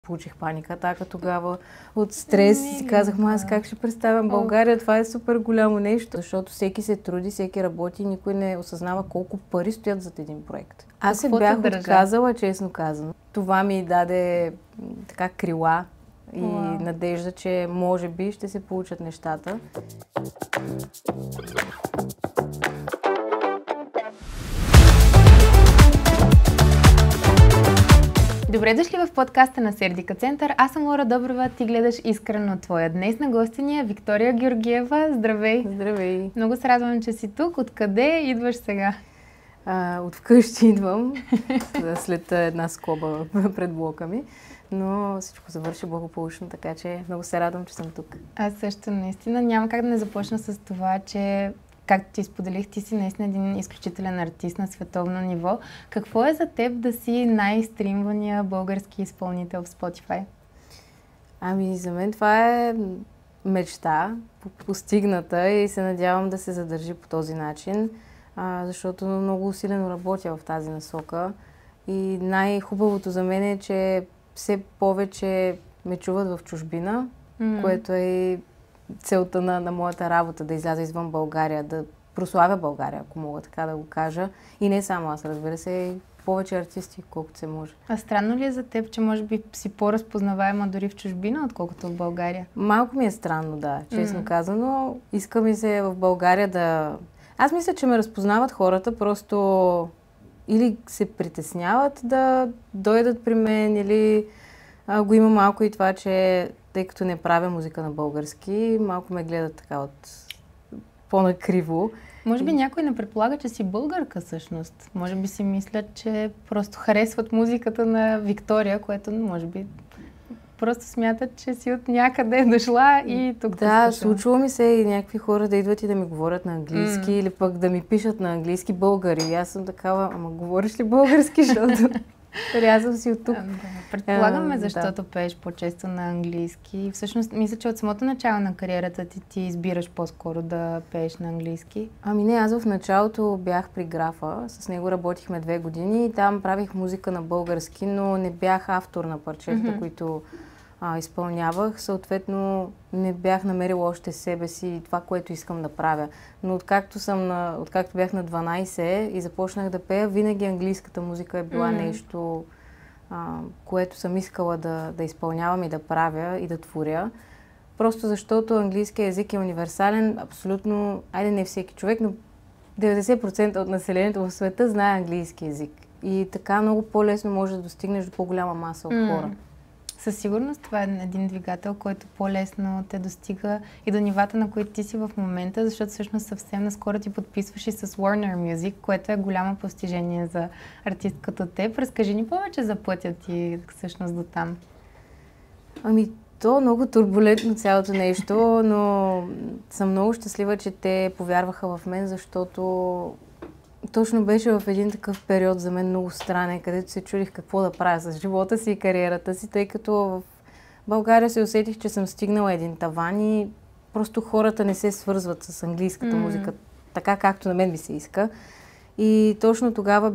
Получих паника атака тогава от стрес и си казах, аз как ще представям България, това е супер голямо нещо, защото всеки се труди, всеки работи и никой не осъзнава колко пари стоят зад един проект. Аз се бях отказала, честно казано. Това ми даде така крила и надежда, че може би ще се получат нещата. Добре дошли в подкаста на Сердика Център. Аз съм Лора Добрева, ти гледаш Искрено твоя. Днес на гостя ни е Виктория Георгиева. Здравей! Здравей! Много се радвам, че си тук. Откъде идваш сега? От вкъщи идвам, след една скоба пред блока ми, но всичко завърши благополучно, така че много се радвам, че съм тук. Аз също наистина няма как да не започна с това, че както ти споделих, ти си наистина един изключителен артист на световно ниво. Какво е за теб да си най-стримвания български изпълнител в Spotify? Ами за мен това е мечта, постигната и се надявам да се задържи по този начин, защото много усилено работя в тази насока и най-хубавото за мен е, че все повече ме чуват в чужбина, което е целта на моята работа, да изляза извън България, да прославя България, ако мога така да го кажа. И не само аз, разбира се, и повече артисти, колкото се може. А странно ли е за теб, че може би си по-разпознаваема дори в чужбина, отколкото в България? Малко ми е странно, да, честно казано. Иска ми се в България да... Аз мисля, че ме разпознават хората, просто или се притесняват да дойдат при мен, или го има малко и това, че тъй като не правя музика на български, малко ме гледат така от по-накриво. Може би някой не предполага, че си българка всъщност. Може би си мислят, че просто харесват музиката на Виктория, което може би просто смятат, че си от някъде дошла и тук. Да, случва ми се и някакви хора да идват и да ми говорят на английски или пък да ми пишат на английски българи. И аз съм такава, ама говориш ли български, защото рязам си от тук. Предполагаме, защото пееш по-често на английски. Всъщност, мисля, че от самото начало на кариерата ти избираш по-скоро да пееш на английски. Ами не, аз в началото бях при Графа, с него работихме 2 години и там правих музика на български, но не бях автор на парчета, които изпълнявах. Съответно, не бях намерила още себе си и това, което искам да правя. Но откакто бях на 12 и започнах да пея, винаги английската музика е била нещо, което съм искала да изпълнявам и да правя и да творя. Просто защото английският език е универсален. Абсолютно, не всеки човек, но 90% от населението в света знае английски език. И така много по-лесно можеш да достигнеш до по-голяма маса от хора. Със сигурност това е един двигател, който по-лесно те достига и до нивата, на които ти си в момента, защото всъщност съвсем наскоро ти подписваш и с Warner Music, което е голямо постижение за артист като теб. Разкажи ни повече за пътя ти всъщност до там. Ами, то е много турбулентно цялото нещо, но съм много щастлива, че те повярваха в мен, защото точно беше в един такъв период за мен много странен, където се чудих какво да правя с живота си и кариерата си, тъй като в България се усетих, че съм стигнала един таван и просто хората не се свързват с английската музика, така както на мен ми се иска. И точно тогава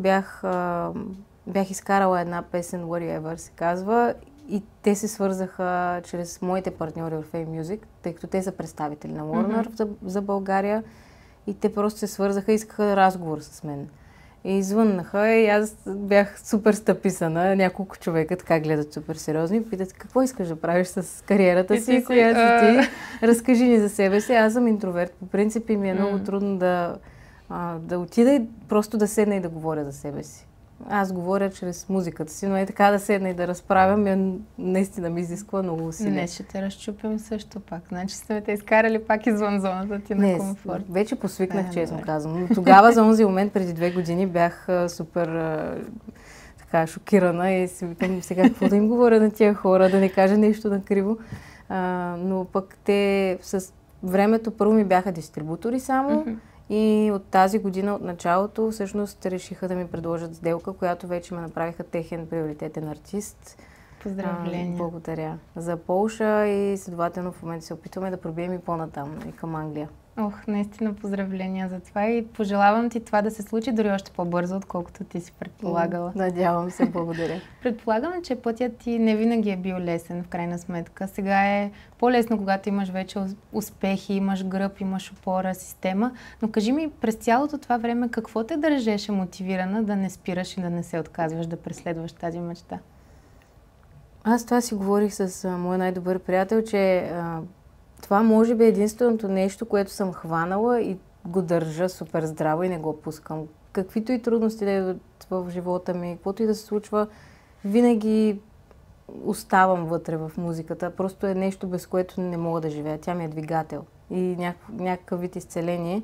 бях изкарала една песен, Whatever се казва, и те се свързаха чрез моите партньори в Fame Music, тъй като те са представители на Warner за България. И те просто се свързаха и искаха разговор с мен. И извъннаха и аз бях супер стъписана. Няколко човека така гледат супер сериозно и питат, какво искаш да правиш с кариерата си, която ти. Разкажи ни за себе си. Аз съм интроверт. По принцип ми е много трудно да отида и просто да седна и да говоря за себе си. Аз говоря чрез музиката си, но така да седна и да разправям, наистина ми изисква много усилия. Днес ще те разчупим също пак. Значи сме те изкарали пак извън зоната ти на комфорт. Вече посвикнах, честно казвам. Но тогава за онзи момент, преди 2 години, бях супер така шокирана и си викам сега какво да им говоря на тия хора, да не кажа нещо накриво. Но пък те с времето първо ми бяха дистрибутори само. И от тази година, от началото, всъщност решиха да ми предложат сделка, която вече ме направиха техен приоритетен артист. Поздравления. Благодаря. За Полша и следователно в момента се опитваме да пробием и по-натам, и към Англия. Наистина поздравления за това и пожелавам ти това да се случи дори още по-бързо, отколкото ти си предполагала. Надявам се, благодаря. Предполагам, че пътят ти не винаги е бил лесен, в крайна сметка. Сега е по-лесно, когато имаш вече успехи, имаш гръб, имаш опора, система. Но кажи ми, през цялото това време, какво те държеше мотивирана да не спираш и да не се отказваш да преследваш тази мечта? Аз това си говорих с моя най-добър приятел, че това може би е единственото нещо, което съм хванала и го държа супер здраво и не го пускам. Каквито и трудности да идват в живота ми, каквото и да се случва, винаги оставам вътре в музиката. Просто е нещо, без което не мога да живея. Тя ми е двигател и някакъв вид изцеление.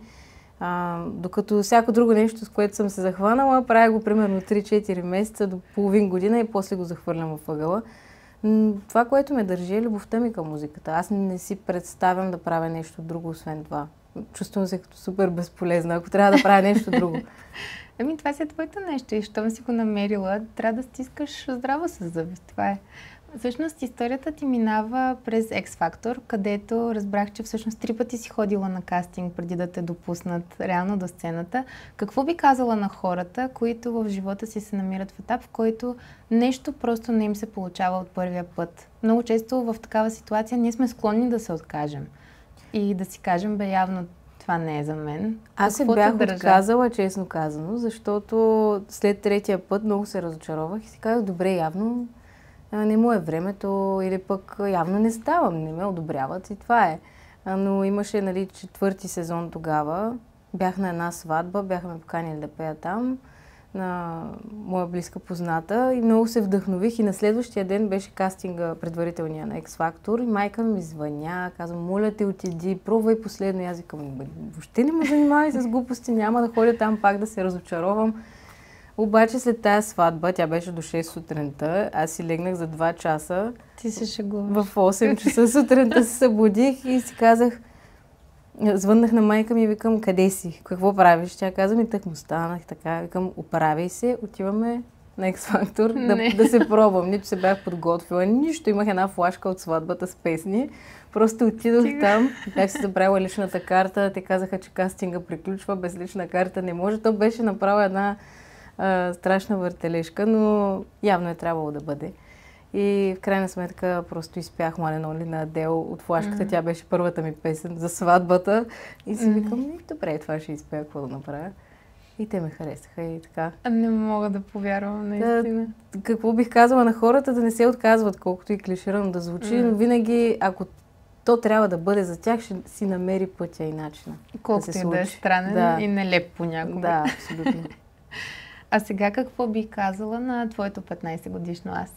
Докато всяко друго нещо, с което съм се захванала, правя го примерно 3-4 месеца до половин година и после го захвърлям в ъгъла. Това, което ме държи, е любовта ми към музиката. Аз не си представям да правя нещо друго, освен това. Чувствам се като супер безполезна, ако трябва да правя нещо друго. Това си е твоето нещо и щом си го намерила, трябва да стискаш здраво с зъби. Това е. Всъщност историята ти минава през X Factor, където разбрах, че всъщност 3 пъти си ходила на кастинг преди да те допуснат реално до сцената. Какво би казала на хората, които в живота си се намират в етап, в който нещо просто не им се получава от първия път? Много често в такава ситуация ние сме склонни да се откажем и да си кажем, явно това не е за мен. Аз се бях отказала, честно казано, защото след третия път много се разочаровах и си казах, добре, явно не му е времето или пък явно не ставам, не ме одобряват и това е. Но имаше 4-ти сезон тогава, бях на една сватба, бяха ме поканили да пея там, на моя близка позната и много се вдъхнових и на следващия ден беше кастинга предварителния на X Factor и майка ми звъня, казва, моля те отиди, пробвай последно и аз викам, въобще не ме занимавай с глупости, няма да ходя там пак да се разочаровам. Обаче след тази сватба, тя беше до 6 сутринта, аз си легнах за 2 часа. Ти се шегуваш. В 8 часа сутринта се събудих и си казах, звъннах на майка ми и викам, къде си? Какво правиш? Тя каза ми, так му станах така. Викам, оправяй се, отиваме на X Factor да се пробвам. Нито се бях подготвила, нищо. Имах една флашка от сватбата с песни. Просто отидох там, бях си забравила личната карта. Те казаха, че кастинга приключва, без лична карта не може. То беше направо една страшна въртележка, но явно е трябвало да бъде. И в крайна сметка просто изпях One and Only на Адел от флашката. Тя беше първата ми песен за сватбата. И си викам, добре, това ще изпея, какво да направя. И те ме харесаха и така. Не мога да повярвам, наистина. Какво бих казала на хората, да не се отказват, колкото и клиширано да звучи, но винаги, ако то трябва да бъде за тях, ще си намери пътя и начина. Колкото и да е странен и нелеп понякога. Да, абсолютно. А сега какво би казала на твоето 15-годишно аз?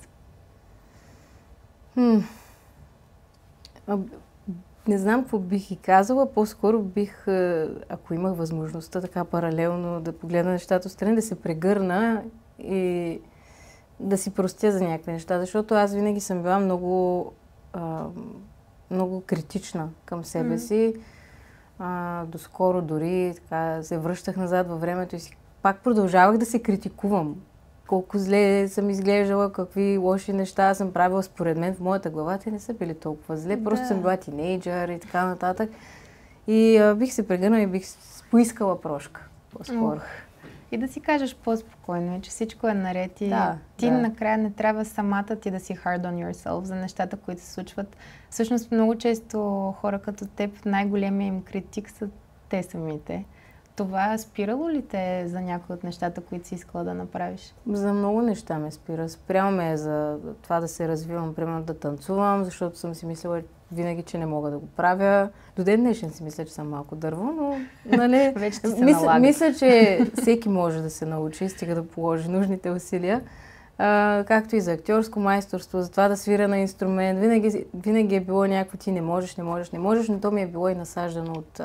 Не знам какво бих и казала. По-скоро бих, ако имах възможността така паралелно да погледна нещата отстрани, да се прегърна и да си простя за някакви неща. Защото аз винаги съм била много, много критична към себе си. Доскоро дори така се връщах назад във времето и пак продължавах да се критикувам. Колко зле съм изглеждала, какви лоши неща съм правила според мен в моята глава, те не са били толкова зле. Просто съм била тинейджър и така нататък. И бих се прегърнала и бих поискала прошка по-скоро. И да си кажеш по-спокойно, че всичко е наред и ти накрая не трябва самата ти да си hard on yourself за нещата, които се случват. Всъщност много често хора като теб, най-големия им критик са те самите. Това спирало ли те за някои от нещата, които си искала да направиш? За много неща ме спира. Спрямо ме за това да се развивам, примерно да танцувам, защото съм си мислила винаги, че не мога да го правя. До ден днешен си мисля, че съм малко дърво, но нали, вече ти се налага. Мисля, че всеки може да се научи, стига да положи нужните усилия. Както и за актьорско майсторство, за това да свиря на инструмент. Винаги е било някакво ти не можеш, но то ми е било и насаждано от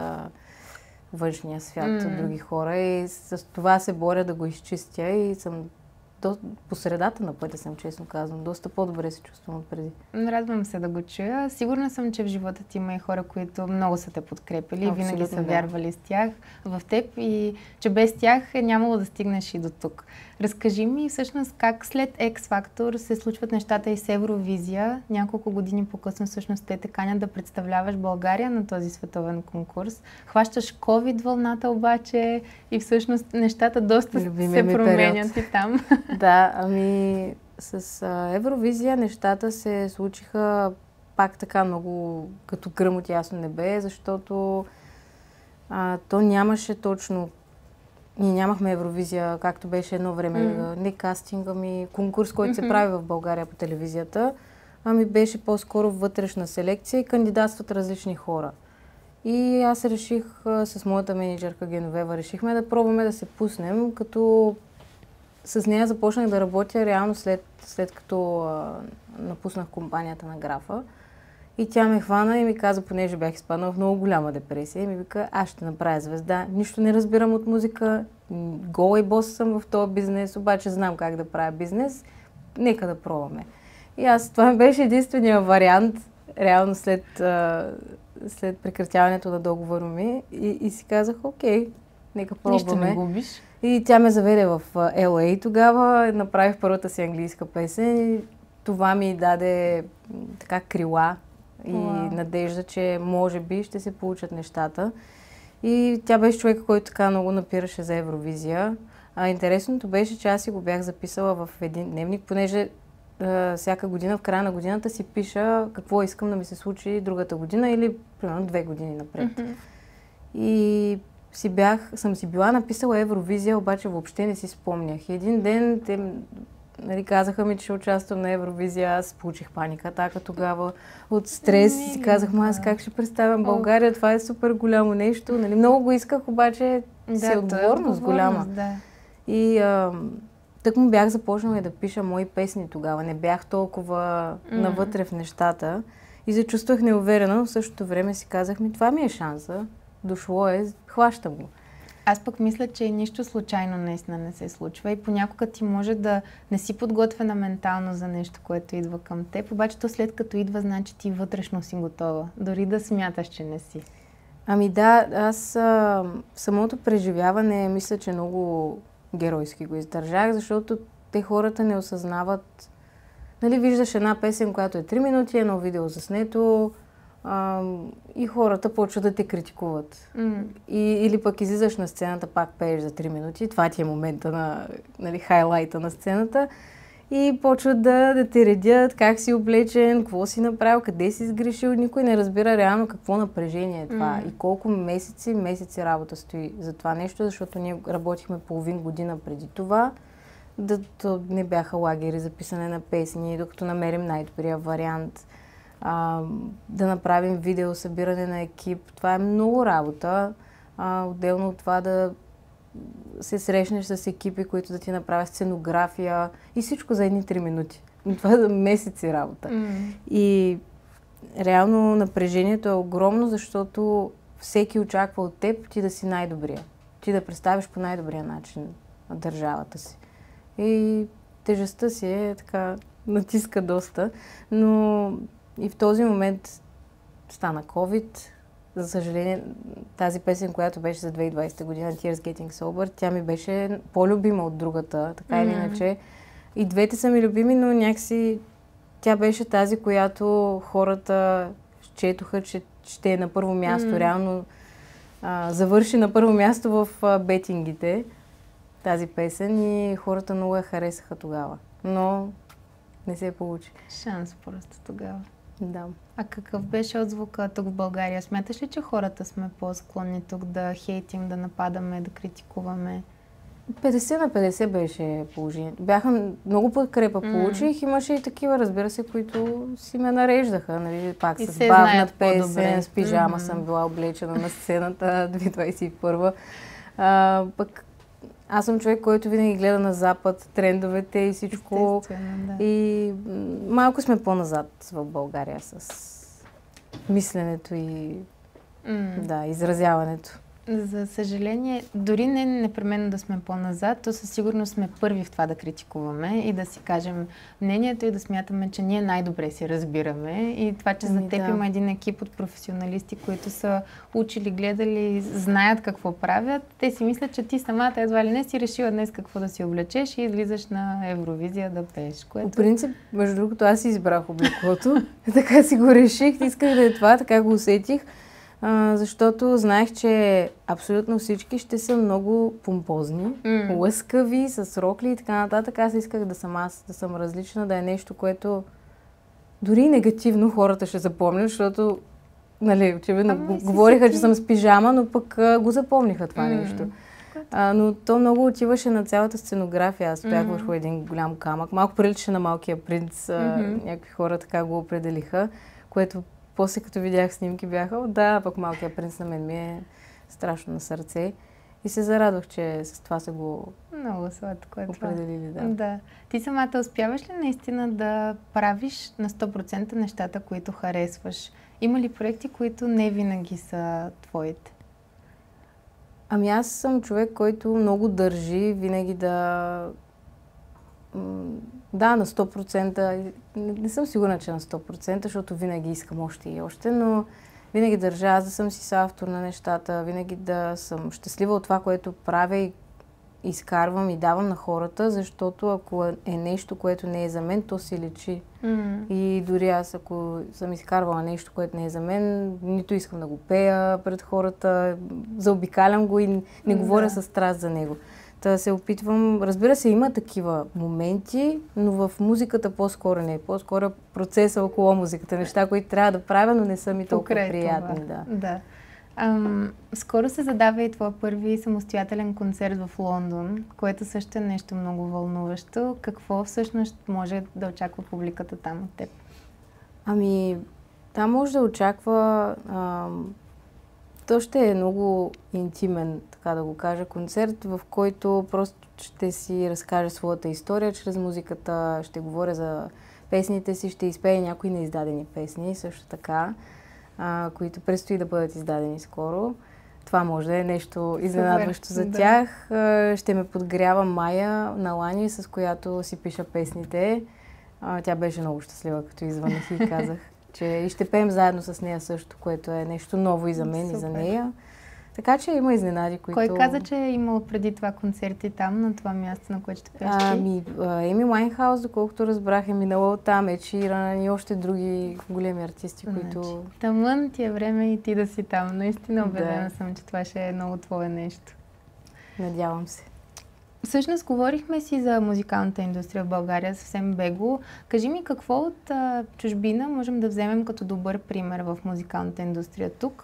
външния свят, от други хора и с това се боря да го изчистя и съм по средата на пътя съм, честно казвам. Доста по-добре се чувствам от преди. Радвам се да го чуя. Сигурна съм, че в живота ти има и хора, които много са те подкрепили, Абсолютно, винаги са вярвали с тях, в теб и че без тях е нямало да стигнеш и до тук. Разкажи ми всъщност как след X Factor се случват нещата и с Евровизия. Няколко години по-късно всъщност те канят да представляваш България на този световен конкурс. Хващаш COVID вълната обаче и всъщност нещата доста се променят и там. Да, ами с Евровизия нещата се случиха пак така много като гръм от ясно небе, защото то нямаше точно. Ние нямахме Евровизия, както беше едно време, не кастинг, ами конкурс, който се прави в България по телевизията, ами беше по-скоро вътрешна селекция и кандидатстват различни хора. И аз реших с моята менеджерка Геновева, решихме да пробваме да се пуснем, като с нея започнах да работя реално след като напуснах компанията на Графа. И тя ме хвана и ми каза, понеже бях изпаднала в много голяма депресия, и ми вика, аз ще направя звезда. Нищо не разбирам от музика, гола и бос съм в този бизнес, обаче знам как да правя бизнес, нека да пробваме. И това ми беше единствения вариант, реално след прекратяването на договора ми. И си казах, окей, нека пробваме. Нищо не губиш. И тя ме заведе в LA тогава, направих първата си английска песен и това ми даде така крила и надежда, че може би ще се получат нещата. И тя беше човека, който така много напираше за Евровизия. Интересното беше, че аз си го бях записала в един дневник, понеже всяка година, в края на годината си пиша какво искам да ми се случи другата година или примерно 2 години напред. И съм си била написала Евровизия, обаче въобще не си спомнях. И един ден те казаха ми, че ще участвам на Евровизия. Аз получих паника атака тогава от стрес. И си казах, аз как ще представям България, това е супер голямо нещо. Много го исках, обаче си отговорност голяма. Да. И тък му бях започнала и да пиша мои песни тогава. Не бях толкова навътре в нещата. И се чувствах неуверена, но в същото време си казах, това ми е шанса. Дошло е, хващам го. Аз пък мисля, че нищо случайно наистина не се случва и понякога ти може да не си подготвена ментално за нещо, което идва към теб, обаче то след като идва, значи ти вътрешно си готова, дори да смяташ, че не си. Ами да, аз самото преживяване мисля, че много геройски го издържах, защото те хората не осъзнават. Виждаш една песен, която е 3 минути, едно видео заснето, и хората почват да те критикуват. Или пък излизаш на сцената, пак пееш за 3 минути, това ти е момента на хайлайта на сцената и почват да те редят, как си облечен, какво си направил, къде си сгрешил. Никой не разбира реално какво напрежение е това и колко месеци работа стои за това нещо, защото ние работихме половин година преди това. То не бяха лагери за писане на песни, докато намерим най-добрия вариант. Да направим видео, събиране на екип. Това е много работа. Отделно от това да се срещнеш с екипи, които да ти направят сценография и всичко за едни 3 минути. Но това е за месеци работа. И реално напрежението е огромно, защото всеки очаква от теб ти да си най-добрия. Ти да представиш по най-добрия начин държавата си. И тежестта си е така, натиска доста, но и в този момент стана COVID. За съжаление, тази песен, която беше за 2020 година, Tears Getting Sober, тя ми беше по-любима от другата, така или иначе. И двете са ми любими, но някакси тя беше тази, която хората счетоха, че ще е на първо място. Реално завърши на първо място в бетингите тази песен и хората много я харесаха тогава. Но не се получи. Шанс просто тогава. Да. А какъв беше отзвука тук в България? Смяташ ли, че хората сме по-склонни тук да хейтим, да нападаме, да критикуваме? 50 на 50 беше положението. Много подкрепа получих. Имаше и такива, разбира се, които си ме нареждаха. Пак с бавна песен, с пижама съм била облечена на сцената 2021. Пък аз съм човек, който винаги гледа на запад, трендовете и всичко. Да. И малко сме по-назад в България с мисленето и изразяването. За съжаление, дори не непременно да сме по-назад, то със сигурност сме първи в това да критикуваме и да си кажем мнението и да смятаме, че ние най-добре си разбираме. И това, че за теб има един екип от професионалисти, които са учили, гледали, знаят какво правят, те си мислят, че ти самата едва ли не си решила днес какво да си облечеш и излизаш на Евровизия да пееш. По принцип, между другото, аз си избрах облеклото. Така си го реших, исках да е това, така го усетих. Защото знаех, че абсолютно всички ще са много помпозни, лъскави, с рокли и така нататък. Аз исках да съм аз, да съм различна, да е нещо, което дори негативно хората ще запомнят, защото, нали, очевидно говориха, че съм с пижама, но пък го запомниха това нещо. Но то много отиваше на цялата сценография. Аз стоях върху един голям камък. Малко приличаше на Малкия принц. Някакви хора така го определиха, което после като видях снимки бяха, да, пък Малкия принц на мен ми е страшно на сърце. И се зарадвах, че с това са го много сладко определили. Да. Ти самата успяваш ли наистина да правиш на 100% нещата, които харесваш? Има ли проекти, които не винаги са твоите? Ами аз съм човек, който много държи винаги да... Да, на 100%. Не съм сигурна, че на 100%, защото винаги искам още и още, но винаги държа аз да съм си съавтор на нещата, винаги да съм щастлива от това, което правя и изкарвам и давам на хората, защото ако е нещо, което не е за мен, то си личи. И дори аз, ако съм изкарвала нещо, което не е за мен, нито искам да го пея пред хората, заобикалям го и не говоря със страст за него. Та се опитвам, разбира се, има такива моменти, но в музиката по-скоро не е. По-скоро процеса около музиката, неща, които трябва да правя, но не са ми толкова приятни. Да. Скоро се задава и твой първи самостоятелен концерт в Лондон, което също е нещо много вълнуващо. Какво всъщност може да очаква публиката там от теб? Ами, там може да очаква... То ще е много интимен, така да го кажа, концерт, в който просто ще си разкажа своята история чрез музиката, ще говоря за песните си, ще изпея някои неиздадени песни, също така, които предстои да бъдат издадени скоро. Това може да е нещо изненадващо за тях. Ще ме подгрява Майя Налани, с която си пиша песните. Тя беше много щастлива, като извънах и казах, че и ще пеем заедно с нея също, което е нещо ново и за мен, и за нея. Така че има изненади, които... Кой каза, че е имал преди това концерти там, на това място, на което ще пееш ти? Еми Уайнхаус, доколкото разбрах, е минала там, Ед Ширан и още други големи артисти, които... Тъмън ти е време и ти да си там. Наистина убедена съм, че това ще е много твое нещо. Надявам се. Всъщност говорихме си за музикалната индустрия в България съвсем бегло. Кажи ми какво от чужбина можем да вземем като добър пример в музикалната индустрия тук?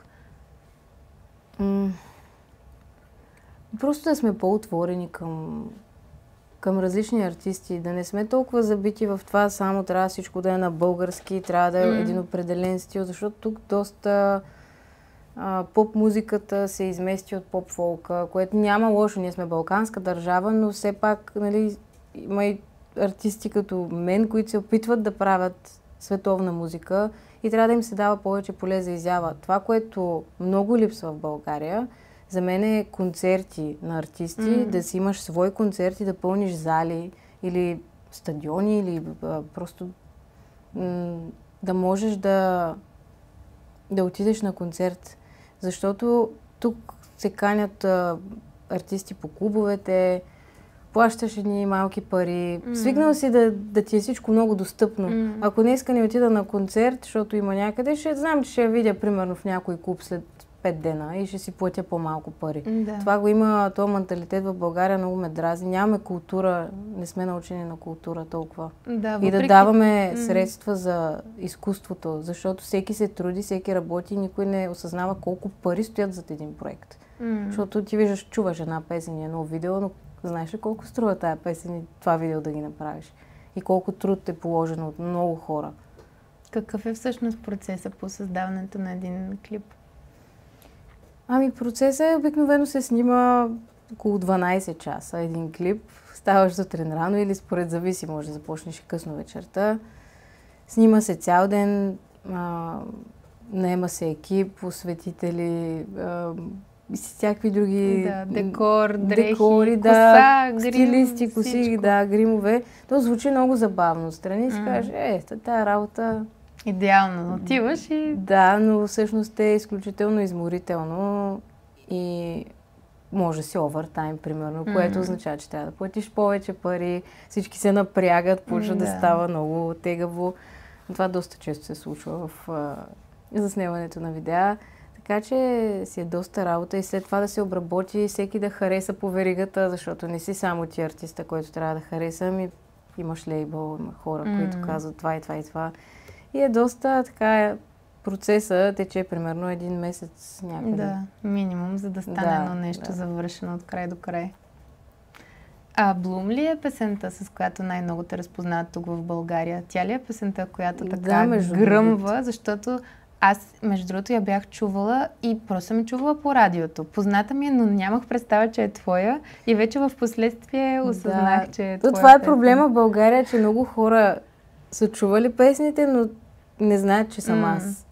Просто да сме по-отворени към различни артисти, да не сме толкова забити в това, само трябва всичко да е на български, трябва да е един определен стил, защото тук доста поп-музиката се измести от поп-фолка, което няма лошо, ние сме балканска държава, но все пак, нали, има и артисти като мен, които се опитват да правят световна музика и трябва да им се дава повече поле за изява. Това, което много липсва в България, за мен е концерти на артисти, да си имаш свой концерт и да пълниш зали или стадиони, или просто да можеш да отидеш на концерт. Защото тук се канят артисти по клубовете, плащаш едни малки пари, свикнал си да ти е всичко много достъпно. Ако днеска не отида на концерт, защото има някъде, ще знам, че ще я видя примерно в някой клуб след 5 дена и ще си платя по-малко пари. Да. Това го има, този менталитет в България много ме дразни. Нямаме култура, не сме научени на култура толкова. Да, и да даваме средства за изкуството, защото всеки се труди, всеки работи и никой не осъзнава колко пари стоят зад един проект. Защото ти виждаш, чуваш една песен и едно видео, но знаеш ли колко струва тая песен и това видео да ги направиш? И колко труд е положено от много хора. Какъв е всъщност процесът по създаването на един клип? Ами процесът обикновено се снима около 12 часа един клип. Ставаш сутрин рано или според зависи, може да започнеш и късно вечерта. Снима се цял ден, наема се екип, осветители, всякакви други... Да, декор, дрехи, декори, коса, грим, стилисти, коси, всичко. да, гримове. То звучи много забавно. Страни си кажеш, тая работа... Идеално, отиваш и... Да, но всъщност е изключително изморително и може си овертайм, примерно, което означава, че трябва да платиш повече пари, всички се напрягат, почва да става много тегаво. Това доста често се случва в заснемането на видеа. Така че си е доста работа и след това да се обработи, всеки да хареса по веригата, защото не си само ти артиста, който трябва да хареса, ами имаш лейбъл, има хора, които казват това и това и това. И е доста така, процеса тече примерно 1 месец някъде. Да, минимум, за да стане едно нещо завършено от край до край. А Bloom ли е песента, с която най-много те разпознават тук в България? Тя ли е песента, която така гръмва? Защото аз, между другото, я бях чувала и просто съм чувала по радиото. Позната ми е, но нямах представа, че е твоя и вече в последствие осъзнах, че е твоя. Това е проблема в България, че много хора са чували песните, но не знаят, че съм аз.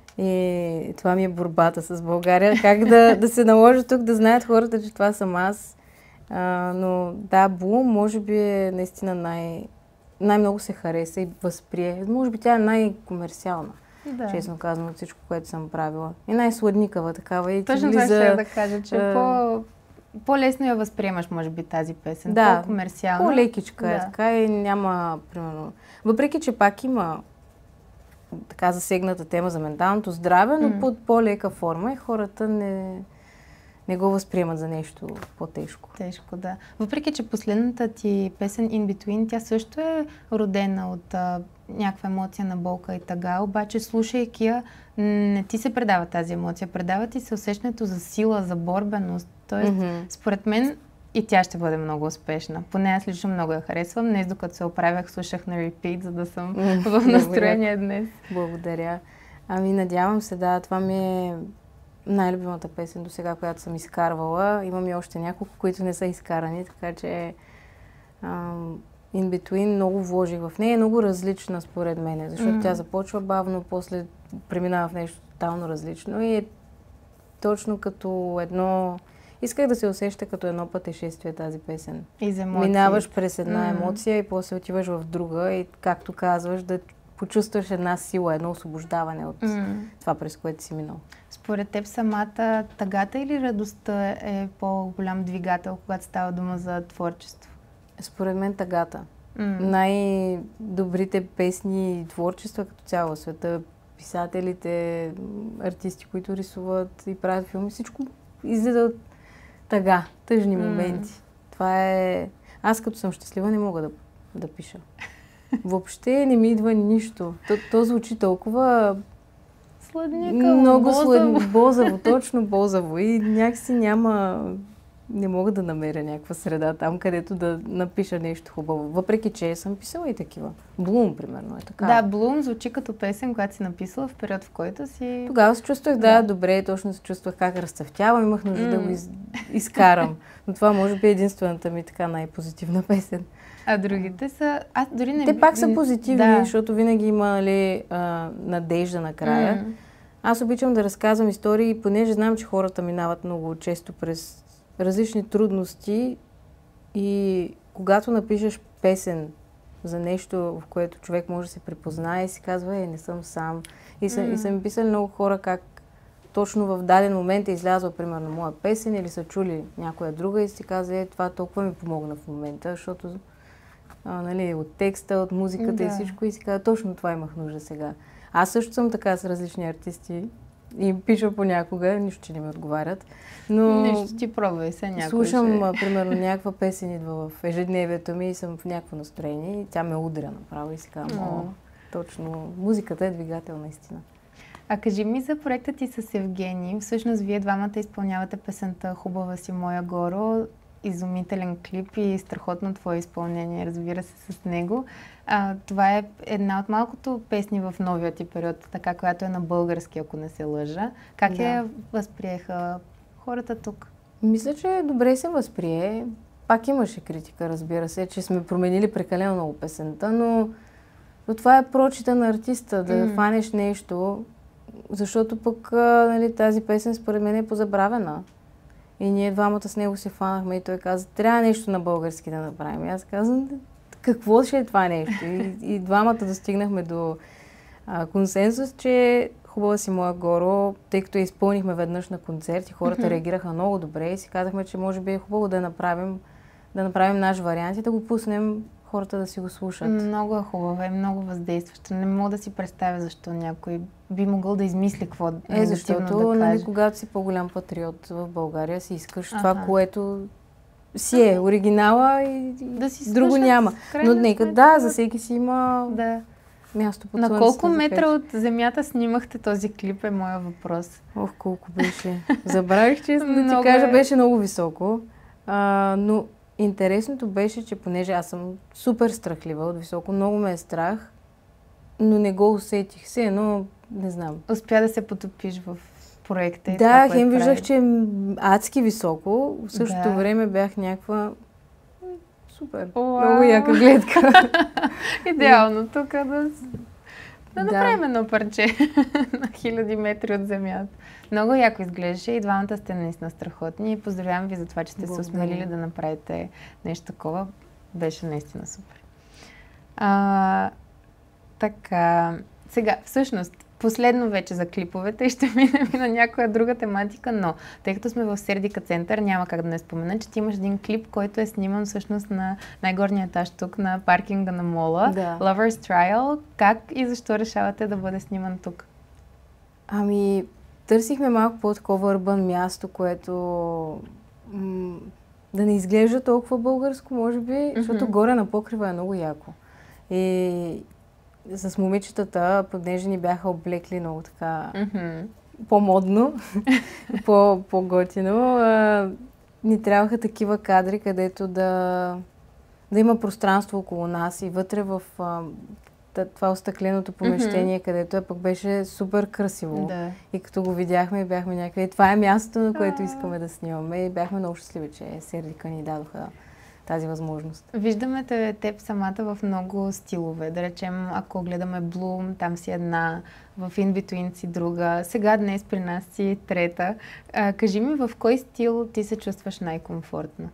И това ми е борбата с България. Как да се наложи тук да знаят хората, че това съм аз. Но да, Bloom може би е наистина най-много се хареса и възприе. Може би тя е най-комерциална. Да. Честно казвам, от всичко, което съм правила. И най-сладникава такава. И точно това ще да кажа, че по-лесно я възприемаш, може би, тази песен. Да, по-комерциална. По-лекичка е така и няма, примерно... Въпреки, че пак има така засегната тема за менталното здраве, но под по-лека форма и хората не го възприемат за нещо по-тежко. Тежко, да. Въпреки, че последната ти песен In Between, тя също е родена от някаква емоция на болка и тъга, обаче слушайки я, не ти се предава тази емоция, предава ти се усещането за сила, за борбеност. Тоест, според мен и тя ще бъде много успешна. Поне аз лично много я харесвам. Днес, докато се оправях, слушах на repeat, за да съм в настроение днес. Благодаря. Ами, надявам се, да, това ми е най-любимата песен до сега, която съм изкарвала. Имам и още няколко, които не са изкарани, така че In Between много вложих в нея. Е много различна според мен, защото тя започва бавно, после преминава в нещо тотално различно и е точно като едно... Исках да се усеща като едно пътешествие тази песен. И за емоции. Минаваш през една емоция и после отиваш в друга и, както казваш, да почувстваш една сила, едно освобождаване от това, през което си минал. Според теб самата тъгата или радостта е по-голям двигател, когато става дума за творчество? Според мен тъгата. Най-добрите песни и творчества като цяло света, писателите, артисти, които рисуват и правят филми, всичко излиза от тъга, тъжни моменти. Това е... Аз като съм щастлива не мога да пиша. Въобще не ми идва нищо. То звучи толкова... Сладникаво, много бозаво. Бозаво, точно бозаво. И някакси не мога да намеря някаква среда там, където да напиша нещо хубаво. Въпреки, че съм писала и такива. Bloom, примерно, е така. Да, Bloom звучи като песен, която си написала в период, в който си... Тогава се чувствах, добре, точно се чувствах как разцъфтявам, имах нужда да го изкарам. Но това може би е единствената ми така най-позитивна песен. А другите са... Аз дори не... Те пак са позитивни, защото винаги има надежда накрая. Аз обичам да разказвам истории, понеже знам, че хората минават много често през различни трудности и когато напишеш песен за нещо, в което човек може да се припознае и си казва, не съм сам. И са ми писали много хора как точно в даден момент е излязла, примерно, моя песен или са чули някоя друга и си казва, това толкова ми помогна в момента, защото от текста, от музиката и всичко и си казва, точно това имах нужда сега. Аз също съм така с различни артисти и им пиша понякога, нищо, че не ми отговарят. Но нещо ти пробвай се някой. Слушам, примерно, някаква песен идва в ежедневието ми и съм в някакво настроение и тя ме удря направо и си казвам, точно, музиката е двигател наистина. А кажи ми за проекта ти с Евгений. Всъщност, вие двамата изпълнявате песента "Хубава си, моя Горо". Изумителен клип и страхотно твое изпълнение, разбира се, с него. Това е една от малкото песни в новия ти период, така, която е на български, ако не се лъжа. Как я възприеха хората тук? Мисля, че добре се възприе. Пак имаше критика, разбира се, че сме променили прекалено много песента, но това е прочита на артиста, да фанеш нещо, защото пък тази песен според мен е позабравена. И ние двамата с него се фанахме и той каза, трябва нещо на български да направим. И аз казвам, какво ще е това нещо? И двамата достигнахме до консенсус, че Хубава си моя Горо, тъй като я изпълнихме веднъж на концерт и хората реагираха много добре и си казахме, че може би е хубаво да направим наш вариант и да го пуснем хората да си го слушат. Много е хубава и много въздействаща. Не мога да си представя защо някой би могъл да измисли какво защото, да каже. Когато си по-голям патриот в България, си искаш това, което си е оригинала и да си друго няма. Но нека за всеки си има място под слънцето. На колко метра от земята снимахте този клип е моя въпрос? Колко беше. Забравих, че да ти кажа, беше много високо. Но интересното беше, че понеже аз съм супер страхлива от високо, много ме е страх, но не го усетих се, но не знам. Успя да се потопиш в проекта и да, хем виждах, че е адски високо. В същото време бях някаква супер. Много яка гледка. Идеално тук да направим едно парче на 1000 метри от земята. Много яко изглеждаше и двамата сте наистина страхотни и поздравявам ви за това, че сте се осмелили да направите нещо такова. Беше наистина супер. Така, сега, всъщност, последно вече за клиповете и ще минем и на някоя друга тематика, но тъй като сме в Сердика център, няма как да не спомена, че ти имаш един клип, който е сниман всъщност на най-горния етаж тук, на паркинга на мола. Да. Lover's Trial. Как и защо решавате да бъде сниман тук? Търсихме малко по-такова урбан място, което да не изглежда толкова българско, може би, защото горе на покрива е много яко. И с момичетата, понеже ни бяха облекли много така по-модно, по-готино, ни трябваха такива кадри, където да има пространство около нас и вътре в това остъкленото помещение, където пък беше супер красиво. Да. И като го видяхме, бяхме някакви, това е мястото, на което искаме да снимаме и бяхме много щастливи, че Сердика ни дадоха тази възможност. Виждаме теб самата в много стилове. Да речем, ако гледаме Bloom, там си една, в In Between си друга, сега днес при нас си трета. Кажи ми, в кой стил ти се чувстваш най-комфортно?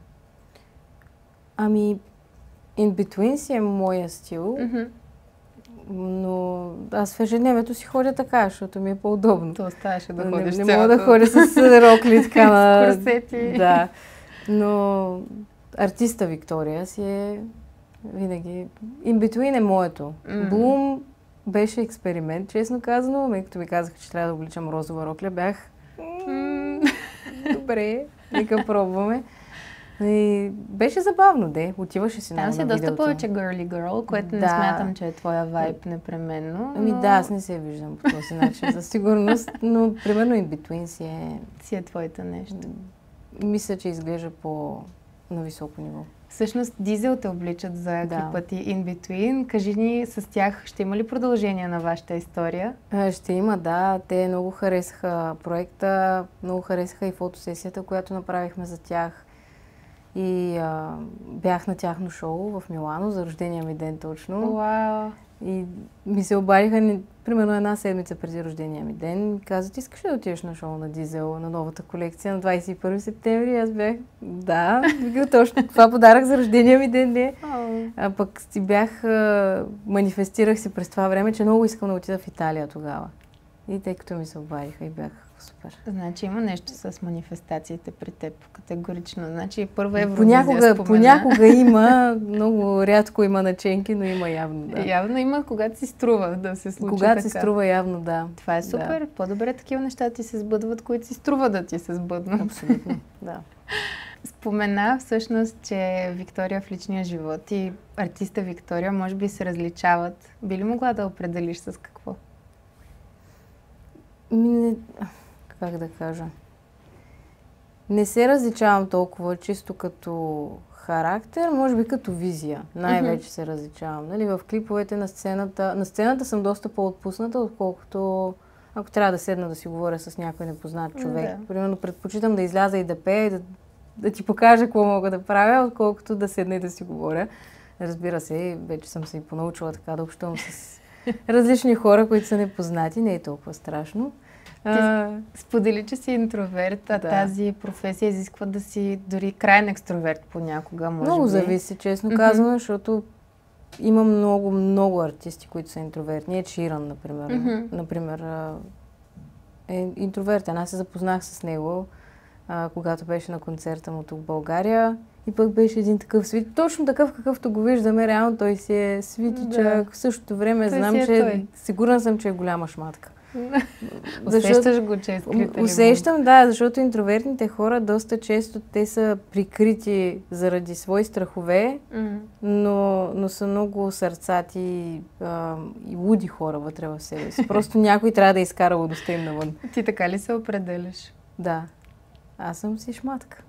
In Between си е моя стил, но аз в ежедневието си ходя така, защото ми е по-удобно. То оставаше да ходиш Не мога да ходя с рокли така на... с курсети. Да, но артиста Виктория си е винаги... In Between е моето. Bloom беше експеримент, честно казано. Като ми казаха, че трябва да обличам розова рокля, бях... Добре, нека пробваме. И беше забавно, отиваше си много на видеото. Там си доста повече girly girl, което не смятам, че е твоя вайб непременно. Аз не се виждам по този начин, със сигурност, но примерно In Between си е твоето нещо. Мисля, че изглежда на високо ниво. Всъщност Дизел те обличат за клипа ти In Between. Кажи ни, с тях ще има ли продължение на вашата история? Ще има, да. Те много харесаха проекта, много харесаха и фотосесията, която направихме за тях. И бях на тяхно шоу в Милано за рождения ми ден точно. Вау! И ми се обадиха примерно една седмица преди рождения ми ден. И казват, искаш ли да отидеш на шоу на Дизел, на новата колекция на 21 септември? Аз бях, да, точно това подарък за рождения ми ден, не. А пък манифестирах си през това време, че много искам да отида в Италия тогава. И тъй като ми се обадиха и бях супер. Значи има нещо с манифестациите при теб, категорично. Значи първа Евровизия спомена. Понякога има, много рядко има наченки, но има явно, да. Явно има, когато си струва да се случи когато така. Си струва, явно, да. Това е супер. Да. По-добре такива неща ти се сбъдват, които си струва да ти се сбъднат. Абсолютно, да. Спомена всъщност, че Виктория в личния живот и артиста Виктория може би се различават. Би ли могла да определиш с какво? Как да кажа? Не се различавам толкова чисто като характер, може би като визия. Най-вече се различавам. Нали? В клиповете на сцената съм доста по-отпусната, отколкото ако трябва да седна да си говоря с някой непознат човек. Примерно предпочитам да изляза и да пея, да ти покажа какво мога да правя, отколкото да седна и да си говоря. Разбира се, вече съм се и понаучила така да общувам с различни хора, които са непознати. Не е толкова страшно. Сподели, че си интроверт, а тази професия изисква да си дори крайен екстроверт понякога, може много би. зависи, честно казано, защото има много, много артисти, които са интровертни. Ширан, например, е интровертен. Аз се запознах с него, когато беше на концерта му тук в България. И пък беше един такъв свит, точно такъв, какъвто го виждаме, реално той си е свитичък. В същото време знам, че сигурна съм, че е голяма шматка. Усещаш го, че е скрита. Усещам, да, защото интровертните хора доста често те са прикрити заради свои страхове, но са много сърцати и луди хора вътре в себе си. Просто някой трябва да изкара лудостта им навън. Ти така ли се определяш? Да. Аз съм си шматка.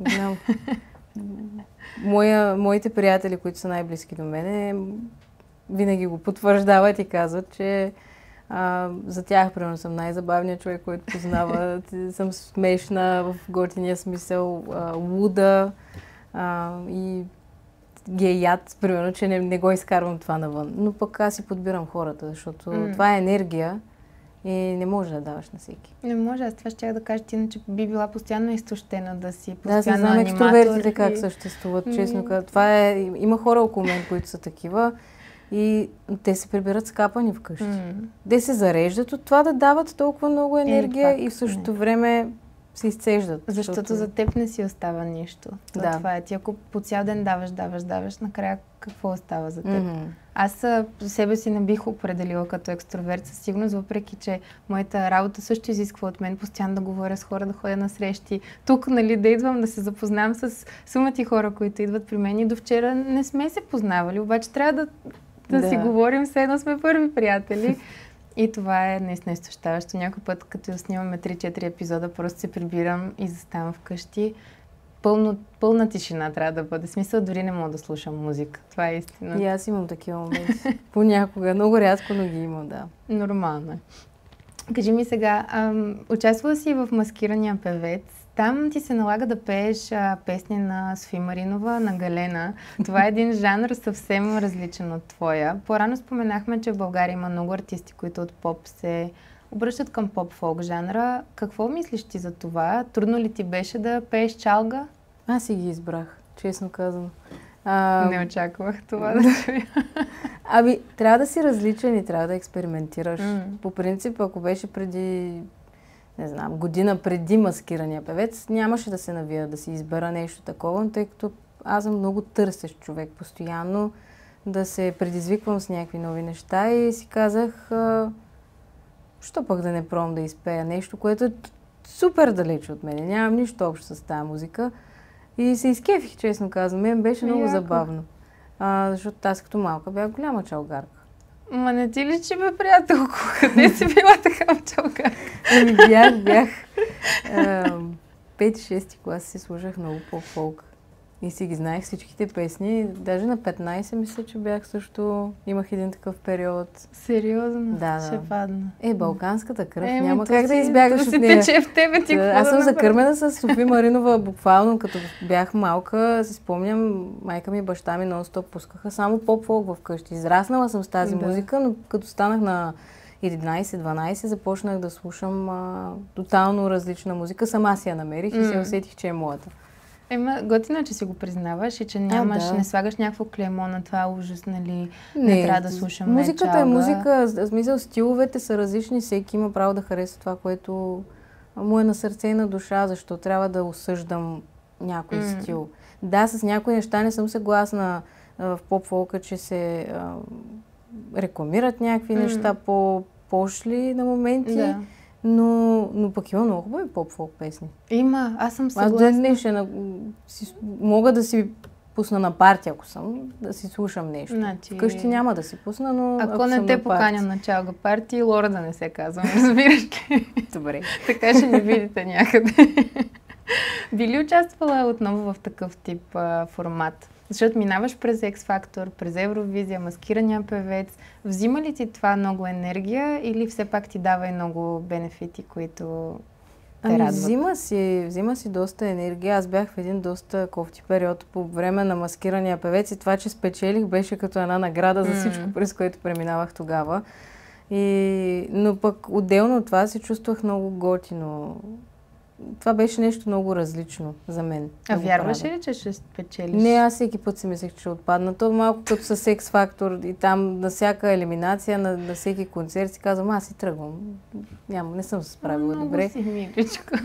Моите приятели, които са най-близки до мене, винаги го потвърждават и казват, че за тях, примерно, съм най-забавният човек, който познава. Съм смешна в готиния смисъл, луда и геят, примерно, че не го изкарвам това навън. Но пък аз си подбирам хората, защото това е енергия и не може да даваш на всеки. Не може, аз това щях да кажа, ти иначе би била постоянно изтощена да си постоянно аниматор. Да, знам екстровертите как съществуват, честно казвам. Има хора около мен, които са такива. И те се прибират скапани вкъщи. Те се зареждат от това да дават толкова много енергия и в същото време се изцеждат. Защото за теб не си остава нищо. Това е. Ти ако по цял ден даваш, накрая какво остава за теб? Аз себе си не бих определила като екстроверт със сигурност, въпреки че моята работа също изисква от мен постоянно да говоря с хора, да ходя на срещи. Тук, нали, да идвам да се запознам с сумати хора, които идват при мен и до вчера не сме се познавали, обаче трябва да си говорим, все едно сме първи приятели. И това е наистина изтощаващо. Някой път, като снимаме 3-4 епизода, просто се прибирам и заставам вкъщи. Пълна тишина трябва да бъде. Смисъл, дори не мога да слушам музика. Това е истина. И аз имам такива моменти. Понякога. Много рядко, но ги имам, да. Нормално е. Кажи ми сега, участвала си в Маскирания певец. Там ти се налага да пееш песни на Софи Маринова, на Галена. Това е един жанр съвсем различен от твоя. По-рано споменахме, че в България има много артисти, които от поп се обръщат към поп-фолк жанра. Какво мислиш ти за това? Трудно ли ти беше да пееш чалга? Аз си ги избрах, честно казано. Не очаквах това да чуя. Трябва да си различен и трябва да експериментираш. По принцип, ако беше преди, не знам, година преди Маскирания певец, нямаше да се навия да си избера нещо такова, тъй като аз съм много търсещ човек, постоянно да се предизвиквам с някакви нови неща и си казах, що пък да не пробвам да изпея нещо, което е супер далече от мен. Нямам нищо общо с тази музика. И се изкефих, честно казвам. Мен беше много забавно. Защото аз като малка бях голяма чалгарка. Ма не ти ли, че бе, приятелко? Къде си била такава чалгарка? Бях 5-6 клас си слушах много поп-фолк. И си ги знаех всичките песни. Даже на 15 мисля, че бях също. Имах един такъв период. Сериозно? Да. Ще падна. Балканската кръв. Няма как да избягаш от нея. Тече в тебе, ти аз съм закърмена с Софи Маринова буквално, като бях малка. Си спомням, майка ми и баща ми нон-стоп пускаха само поп-фолк вкъщи. Израснала съм с тази музика, но като станах на 11-12, започнах да слушам тотално различна музика. Сама си я намерих и се усетих, че е моята. Готино, че си го признаваш и че нямаш, не слагаш някакво клеймо на това ужас, нали, не трябва да слушаме музиката чалга. Е музика, в смисъл стиловете са различни, всеки има право да хареса това, което му е на сърце и на душа, защо трябва да осъждам някой стил. Да, с някои неща не съм съгласна в поп-фолка, че се рекламират някакви неща по-пошли на моменти. Да. Но пък има много хубави поп-фолк песни. Има, аз съм съгласна. Мога да си пусна на партия, ако съм, да си слушам нещо. Вкъщи няма да си пусна, но ако не те поканя на чалга партия, Лора да не се казвам, разбираш ли? Добре. Така ще не видите някъде. Би ли участвала отново в такъв тип формат? Защото минаваш през X-Factor, през Евровизия, Маскирания певец. Взима ли ти това много енергия или все пак ти дава и много бенефити, които те радват? Взима си доста енергия. Аз бях в един доста кофти период по време на Маскирания певец и това, че спечелих, беше като една награда за всичко, през което преминавах тогава. Но пък отделно от това се чувствах много готино. Това беше нещо много различно за мен. А вярваш ли, че ще спечелиш? Не, аз всеки път си мислех, че ще отпадна. То малко като с X Factor и там на всяка елиминация, на всеки концерт си казвам, аз си тръгвам. Не съм се справила добре. Много си миличка.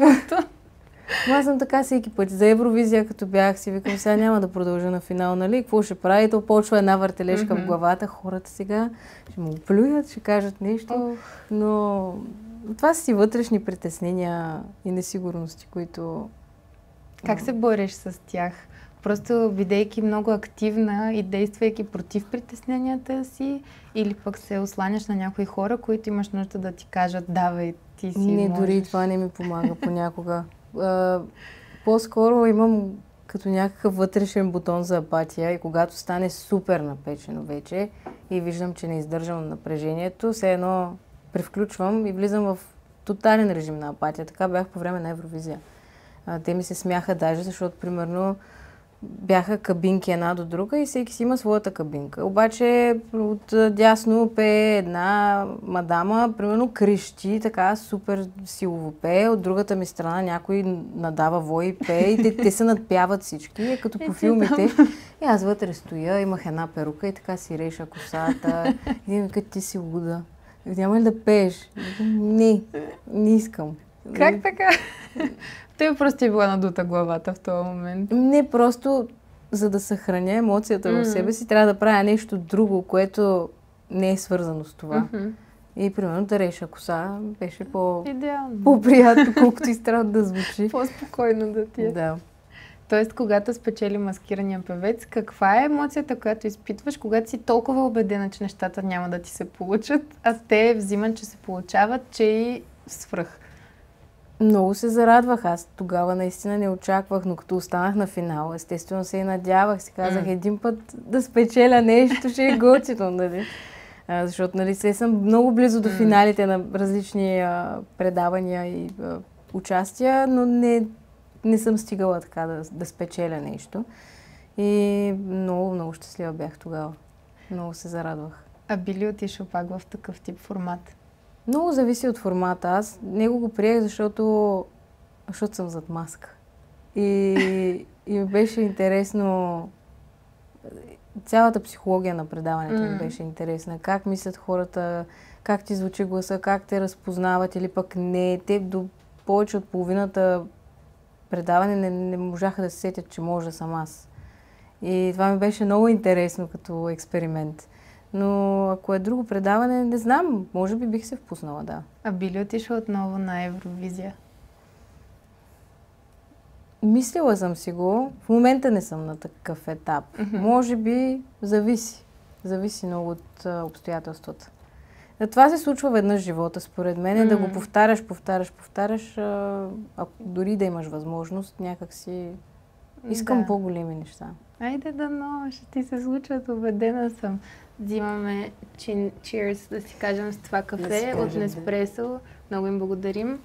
Аз съм така всеки път. За Евровизия, като бях, си викам, сега няма да продължа на финал, нали? Какво ще прави? То почва една въртележка в главата. Хората сега ще му плюят, ще кажат нещо. Но това са си вътрешни притеснения и несигурности, които... Как се бориш с тях? Просто бидейки много активна и действайки против притесненията си, или пък се осланяш на някои хора, които имаш нужда да ти кажат, давай, ти си Не, можеш. дори това не ми помага понякога. По-скоро имам като някакъв вътрешен бутон за апатия и когато стане супер напечено вече и виждам, че не издържам напрежението, все едно превключвам и влизам в тотален режим на апатия. Така бях по време на Евровизия. Те ми се смяха даже, защото примерно бяха кабинки една до друга и всеки си има своята кабинка. Обаче от дясно пее една мадама, примерно крещи, така супер силово пее, от другата ми страна някой надава вой и пее и те се надпяват всички, като по филмите. И аз вътре стоя, имах една перука и така си реша косата. И ми вика, ти си луда. Няма ли да пееш? Не искам. Как така? Той просто е била надута главата в този момент. Не, просто за да съхраня емоцията в себе си, трябва да правя нещо друго, което не е свързано с това. И примерно да реша коса беше по-приятно, колкото и странно да звучи. По-спокойно да ти е. Да. Тоест, когато спечели маскирания певец, каква е емоцията, която изпитваш, когато си толкова убедена, че нещата няма да ти се получат, а те взимат, че се получават, че и свръх? Много се зарадвах. Аз тогава наистина не очаквах, но като останах на финал, естествено се и надявах. Си казах един път да спечеля нещо, ще е готино, нали? Защото, нали, съм много близо до финалите на различни предавания и участия, но не съм стигала така да спечеля нещо. И много, много щастлива бях тогава. Много се зарадвах. А би ли отишъл пак в такъв тип формат? Много зависи от формата. Аз него го приех, защото съм зад маска. И ми беше интересно. Цялата психология на предаването ми беше интересна. Как мислят хората, как ти звучи гласа, как те разпознават или пък не. Те до повече от половината предаване не можаха да се сетят, че може да съм аз. И това ми беше много интересно като експеримент. Но ако е друго предаване, не знам, може би бих се впуснала, да. А би ли отишла отново на Евровизия? Мислила съм си го. В момента не съм на такъв етап. Може би зависи. Зависи много от обстоятелствата. Това се случва веднъж в живота, според мен, да го повтаряш, дори да имаш възможност, някак си искам по-големи неща. Айде дано, ще ти се случват, убедена съм. Да имаме cheers, да си кажем с това кафе от Неспресо. Много им благодарим.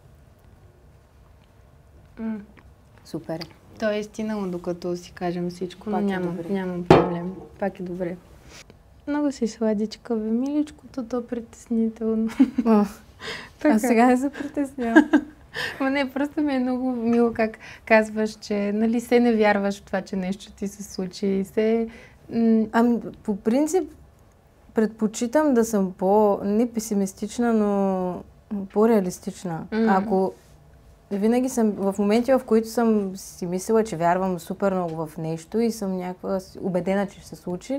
Супер. То е стинало, докато си кажем всичко, но нямам проблем. Пак е добре. Много си сладичка, бе, миличкото, то притеснително. А сега не се притеснявам. Не, просто ми е много мило как казваш, че нали се не вярваш в това, че нещо ти се случи. По принцип предпочитам да съм не песимистична, но по-реалистична. Ако винаги съм в моменти, в които съм си мислила, че вярвам супер много в нещо и съм някаква убедена, че ще се случи,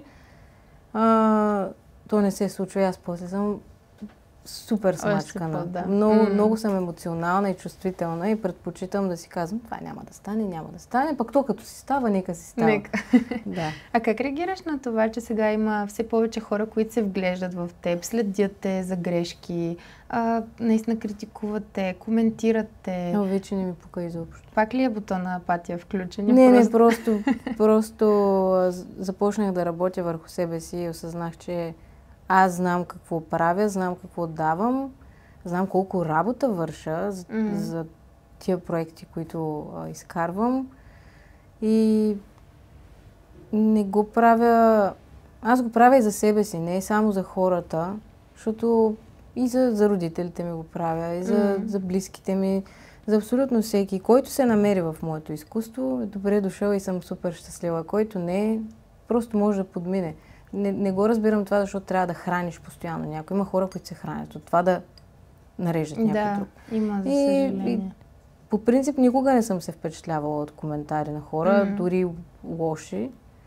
то не се случва и аз после съм супер смачкана. Много съм емоционална и чувствителна и предпочитам да си казвам, това няма да стане, пък то като си става, нека си става. Да. А как реагираш на това, че сега има все повече хора, които се вглеждат в теб, следят те за грешки, наистина критикуват те, коментират те? Вече не ми пука изобщо. Пак ли е бутона апатия включен? Не, просто започнах да работя върху себе си и осъзнах, че аз знам какво правя, знам какво давам, знам колко работа върша за тия проекти, които изкарвам. И не го правя... Аз го правя и за себе си, не само за хората. Защото и за родителите ми го правя, и за близките ми, за абсолютно всеки. Който се намери в моето изкуство, е добре дошъл и съм супер щастлива. Който не, просто може да подмине. Не го разбирам това, защото трябва да храниш постоянно някой. Има хора, които се хранят от това да нарежат някой друг. Да, има, за съжаление. И по принцип никога не съм се впечатлявала от коментари на хора, дори лоши.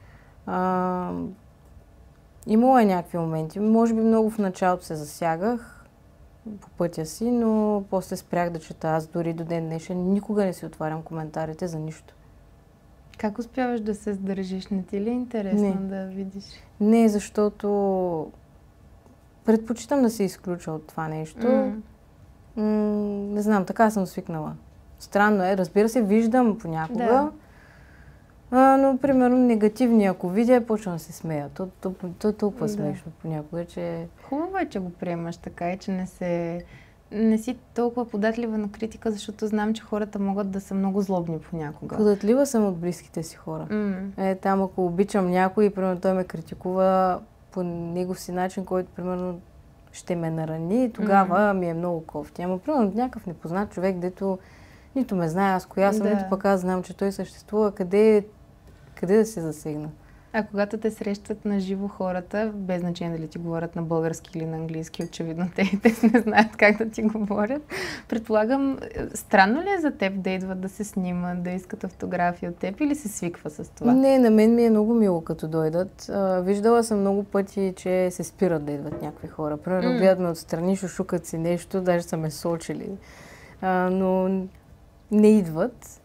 Имало е някакви моменти. Може би много в началото се засягах по пътя си, но после спрях да чета. Аз дори до ден днешен никога не си отварям коментарите за нищо. Как успяваш да се сдържиш? Не ти ли е интересно да видиш? Не, защото предпочитам да се изключа от това нещо. Не знам, така съм свикнала. Странно е, разбира се, виждам понякога. Но, примерно, негативни, ако видя, почвам да се смея. То е толкова смешно понякога, че... Хубаво е, че го приемаш така и че не си толкова податлива на критика, защото знам, че хората могат да са много злобни понякога. Податлива съм от близките си хора. Там, ако обичам някой и, примерно, той ме критикува по негов си начин, който, примерно, ще ме нарани, тогава ми е много кофти. Ама, примерно, някакъв непознат човек, дето нито ме знае аз коя съм, нито пък аз знам, че той съществува, къде да се засегна. А когато те срещат на живо хората, без значение дали ти говорят на български или на английски, очевидно те не знаят как да ти говорят. Предполагам, странно ли е за теб да идват да се снимат, да искат автографи от теб или се свиква с това? Не, на мен ми е много мило като дойдат. Виждала съм много пъти, че се спират да идват някакви хора. Примерно гледат ме отстрани, шушукат си нещо, даже са ме сочили. Но не идват.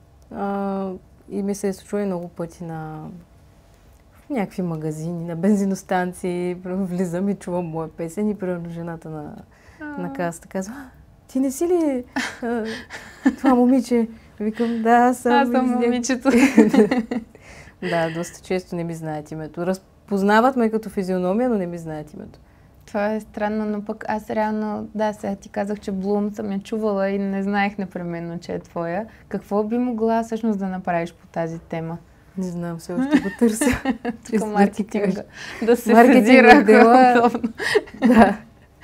И ми се е случило много пъти на някакви магазини, на бензиностанции. Влизам и чувам моя песен и примерно жената на касата казва: ти не си ли това момиче? Викам: да, аз съм момичето. Да, доста често не ми знаят името. Разпознават ме като физиономия, но не ми знаят името. Това е странно, но пък аз реално, сега ти казах, че Bloom съм я чувала и не знаех непременно, че е твоя. Какво би могла всъщност да направиш по тази тема? Не знам, все още го търся. Тук маркетинга. Да се сезира, ако е удобно. Да.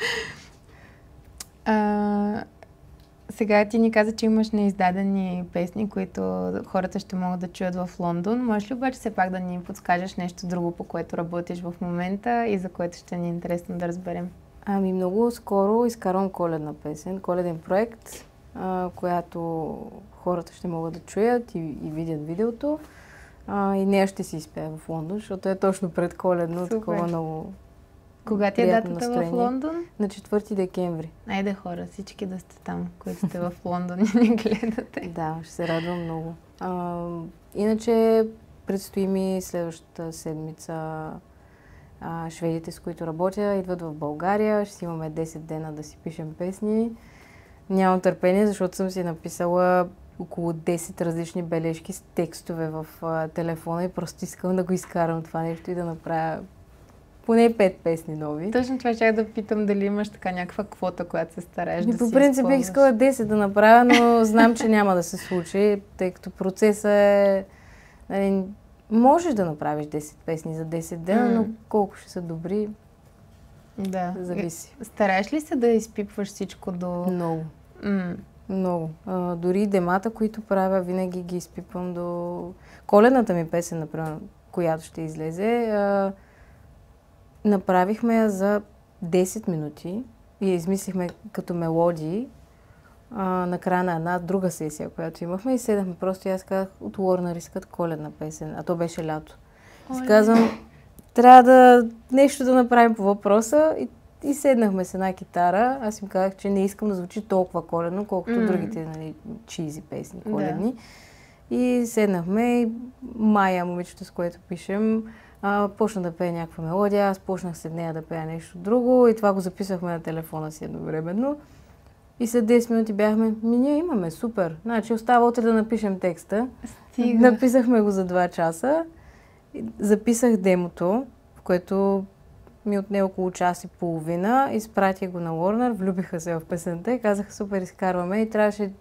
Сега ти ни каза, че имаш неиздадени песни, които хората ще могат да чуят в Лондон. Можеш ли обаче все пак да ни подскажеш нещо друго, по което работиш в момента и за което ще ни е интересно да разберем? Много скоро изкарвам коледна песен, коледен проект, която хората ще могат да чуят и видят видеото. И нея ще си изпея в Лондон, защото е точно пред коледно, такова много. Кога ти е датата в Лондон? На 4 декември. Айде хора, всички да сте там, които сте в Лондон и ни гледате. Да, ще се радвам много. Иначе предстои ми следващата седмица шведите, с които работя, идват в България. Ще имаме 10 дена да си пишем песни. Нямам търпение, защото съм си написала около 10 различни бележки с текстове в телефона и просто искам да го изкарам това нещо и да направя поне 5 песни нови. Точно това ще да питам дали имаш така някаква квота, която се стараеш да си използваш. По принцип бих искала 10 да направя, но знам, че няма да се случи, тъй като процесът е... можеш да направиш 10 песни за 10 дена, но колко ще са добри, зависи. Стараеш ли се да изпипваш всичко до... Много. Много. Дори демата, които правя, винаги ги изпипвам до... Коледната ми песен, например, която ще излезе, направихме я за 10 минути и я измислихме като мелодии на края на една друга сесия, която имахме и седнахме просто и аз казах: от Warner искат коледна песен, а то беше лято. И казвам: трябва да нещо да направим по въпроса и седнахме с една китара. Аз им казах, че не искам да звучи толкова коледно, колкото другите чизи песни коледни. И седнахме и Майя, момичето, с което пишем, почна да пее някаква мелодия, аз почнах след нея да пея нещо друго и това го записахме на телефона си едновременно. И след 10 минути бяхме: ние имаме, супер. Значи остава утре да напишем текста. Написахме го за 2 часа. Записах демото, в което ми отне около час и половина. Изпратих го на Warner, влюбиха се в песента и казаха: супер, изкарваме. И трябваше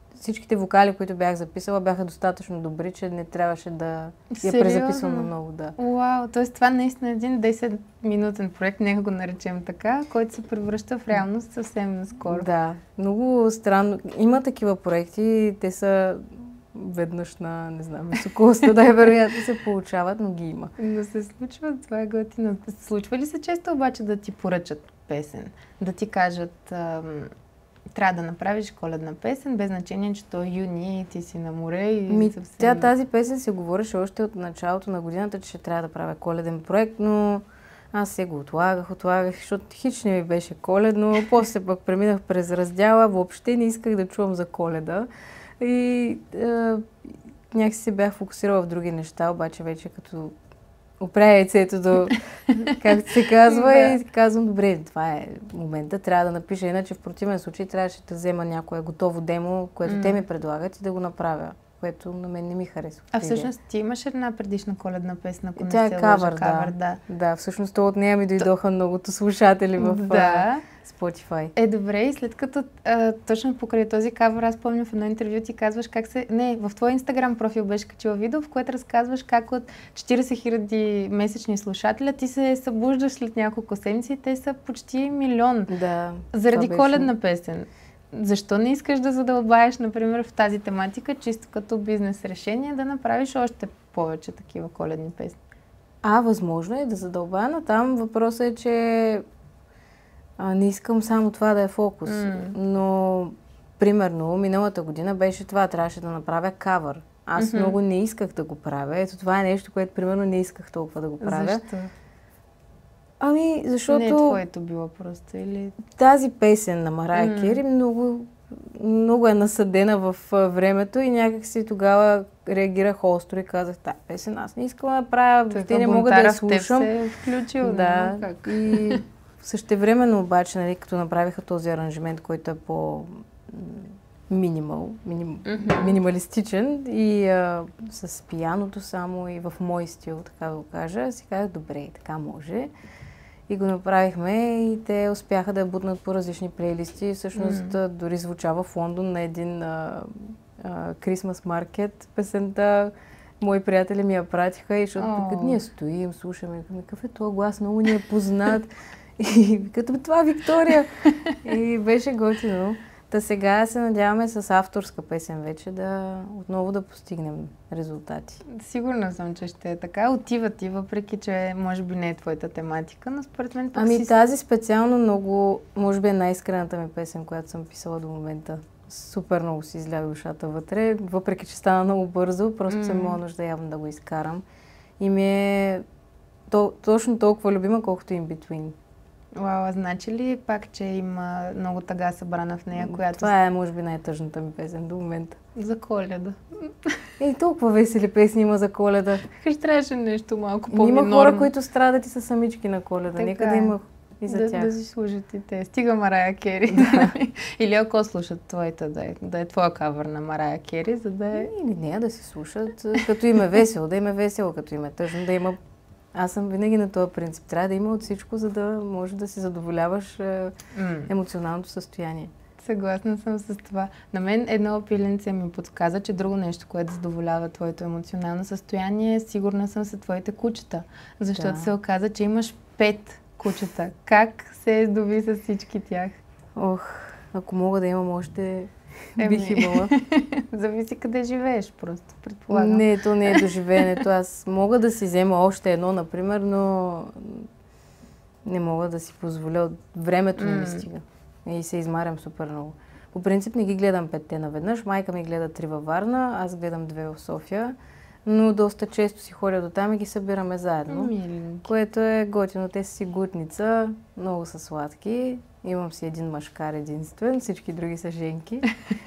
всичките вокали, които бях записала, бяха достатъчно добри, че не трябваше да я презаписвам наново. Да. Вау, т.е. това наистина е един 10-минутен проект, нека го наречем така, който се превръща в реалност съвсем наскоро. Да, много странно. Има такива проекти, те са веднъж на, не знам, високостта, най-вероятно се получават, но ги има. Но се случва, това е готино. Случва ли се често обаче да ти поръчат песен? Да ти кажат, трябва да направиш коледна песен, без значение, че то е юни и ти си на море и съвсем... Тази песен се говореше още от началото на годината, че ще трябва да правя коледен проект, но аз се го отлагах, защото хич не ми беше коледно. После пък преминах през раздяла, въобще не исках да чувам за Коледа. И някакси се бях фокусирала в други неща, обаче вече като опря яйцето до, както се казва, и казвам, добре, това е момента, трябва да напиша, иначе в противен случай трябваше да взема някое готово демо, което те ми предлагат и да го направя, което на мен не ми харесва. А всъщност ти имаш една предишна коледна песен, ако не тя се е кавър, да. Да, всъщност от нея ми дойдоха многото слушатели в Spotify. Добре, и след като точно покрай този кавър, аз помня в едно интервю ти казваш как се... Не, в твой Инстаграм профил беше качила видео, в което разказваш как от 40 000 месечни слушателя ти се събуждаш след няколко седмици и те са почти 1 милион. Да. Заради коледна песен. Защо не искаш да задълбаеш, например, в тази тематика, чисто като бизнес решение, да направиш още повече такива коледни песни? Възможно е да задълбая, но там въпросът е, че не искам само това да е фокус. Но, примерно, миналата година беше това, трябваше да направя кавър. Аз много не исках да го правя. Ето това е нещо, което, примерно, не исках толкова да го правя. Защо? Защото... Не е твоето било просто, или... Тази песен на Марая Кери много е насъдена в времето и някак си тогава реагирах остро и казах, тази песен аз не искам да правя, те не мога да я слушам. Се е включил, да, и същевременно обаче, нали, като направиха този аранжимент, който е по минималистичен и с пияното само и в мой стил, така да го кажа, си казах, добре, така може. И го направихме и те успяха да я бутнат по различни плейлисти. Всъщност дори звучава в Лондон на един Christmas маркет. Песента мои приятели ми я пратиха и защото като ние стоим, слушаме, какъв е този глас, много ни е познат. И като това Виктория. И беше готино. Та сега се надяваме с авторска песен вече отново да постигнем резултати. Сигурна съм, че ще е така. Отива ти, въпреки че може би не е твоята тематика, но според мен пък тази специално много, може би е най-искрената ми песен, която съм писала до момента. Супер много си изля душата вътре, въпреки че стана много бързо, просто съм имала нужда явно да го изкарам. И ми е точно толкова любима, колкото In Between. Вау, значи ли пак, че има много тъга събрана в нея, която... Това е, може би, най-тъжната ми песен до момента. За Коледа. Толкова весели песни има за Коледа. Хъж трябваше нещо малко по-минорно. Има хора, които страдат и са самички на Коледа. Така, нека да има и за тях. Да си слушат и те. Стига Марая Кери. Да. Или ако слушат твоята, да е твоя кавър на Марая Кери, за да е... Не, да си слушат. Като им е весело, да им е весело. Като им е тъжно, да има... Аз съм винаги на този принцип. Трябва да има от всичко, за да може да си задоволяваш емоционалното състояние. Съгласна съм с това. На мен едно пиленце ми подсказа, че друго нещо, което задоволява твоето емоционално състояние, сигурна съм, са твоите кучета. Защото се оказа, че имаш 5 кучета. Как се здоби с всички тях? Ако мога да имам още... Бих имала. Зависи къде живееш, просто предполагам. Не, то не е до живеенето. Аз мога да си взема още едно, например, но не мога да си позволя. Времето не ми стига. И се измарям супер много. По принцип не ги гледам 5 наведнъж. Майка ми гледа 3 във Варна, аз гледам 2 в София. Но доста често си ходя до там и ги събираме заедно. Което е готино. Те са си гутница, много са сладки. Имам си един мъжкар единствен, всички други са женки.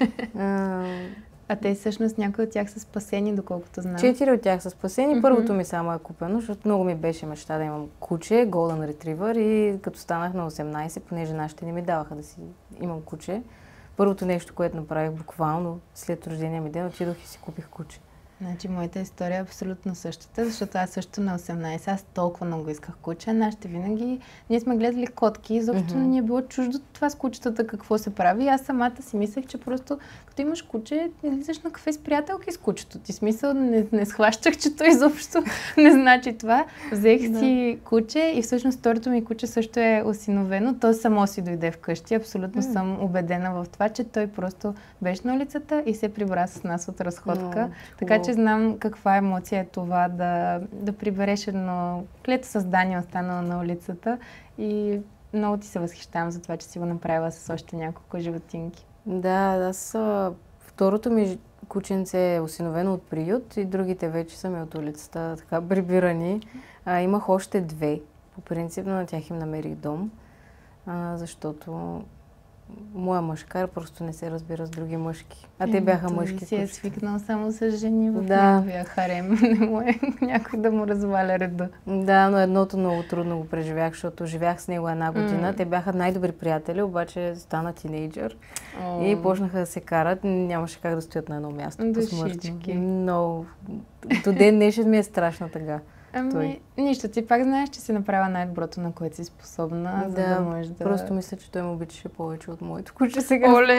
А те всъщност някои от тях са спасени, доколкото знам. 4 от тях са спасени. Първото ми само е купено, защото много ми беше мечта да имам куче, Golden Retriever, и като станах на 18, понеже нашите не ми даваха да си имам куче. Първото нещо, което направих буквално след рождения ми ден, отидох и си купих куче. Значи, моята история е абсолютно същата, защото аз също на 18, аз толкова много исках куче. Нашите винаги, ние сме гледали котки, изобщо не ни е било чуждо това с кучетата какво се прави. Аз самата си мислех, че просто като имаш куче, излизаш на кафе с приятелки с кучето ти. Смисъл, не схващах, че то изобщо не значи това. Взех си куче и всъщност второто ми куче също е осиновено. То само си дойде вкъщи. Абсолютно съм убедена в това, че той просто беше на улицата и се прибра с нас от разходка. Така че знам каква емоция е това да прибереш едно клето създание, останало на улицата, и много ти се възхищавам за това, че си го направила с още няколко животинки. Да, второто ми кученце е осиновено от приют и другите вече са ми от улицата така прибирани. Имах още 2. По принцип на тях им намерих дом, защото моя мъжкар просто не се разбира с други мъжки. А те бяха мъжки. Той си е свикнал само с жени в неговия харем. Не му е някой да му разваля реда. Да, но едното много трудно го преживях, защото живях с него 1 година. Те бяха най-добри приятели, обаче стана тинейджър и почнаха да се карат. Нямаше как да стоят на едно място. Душички. Но до ден днешен ми е страшна тъга. Нищо, ти пак знаеш, че си направила най-доброто, на което си способна, за да можеш да... Просто мисля, че той ме обичаше повече от моето куче сега. Оле!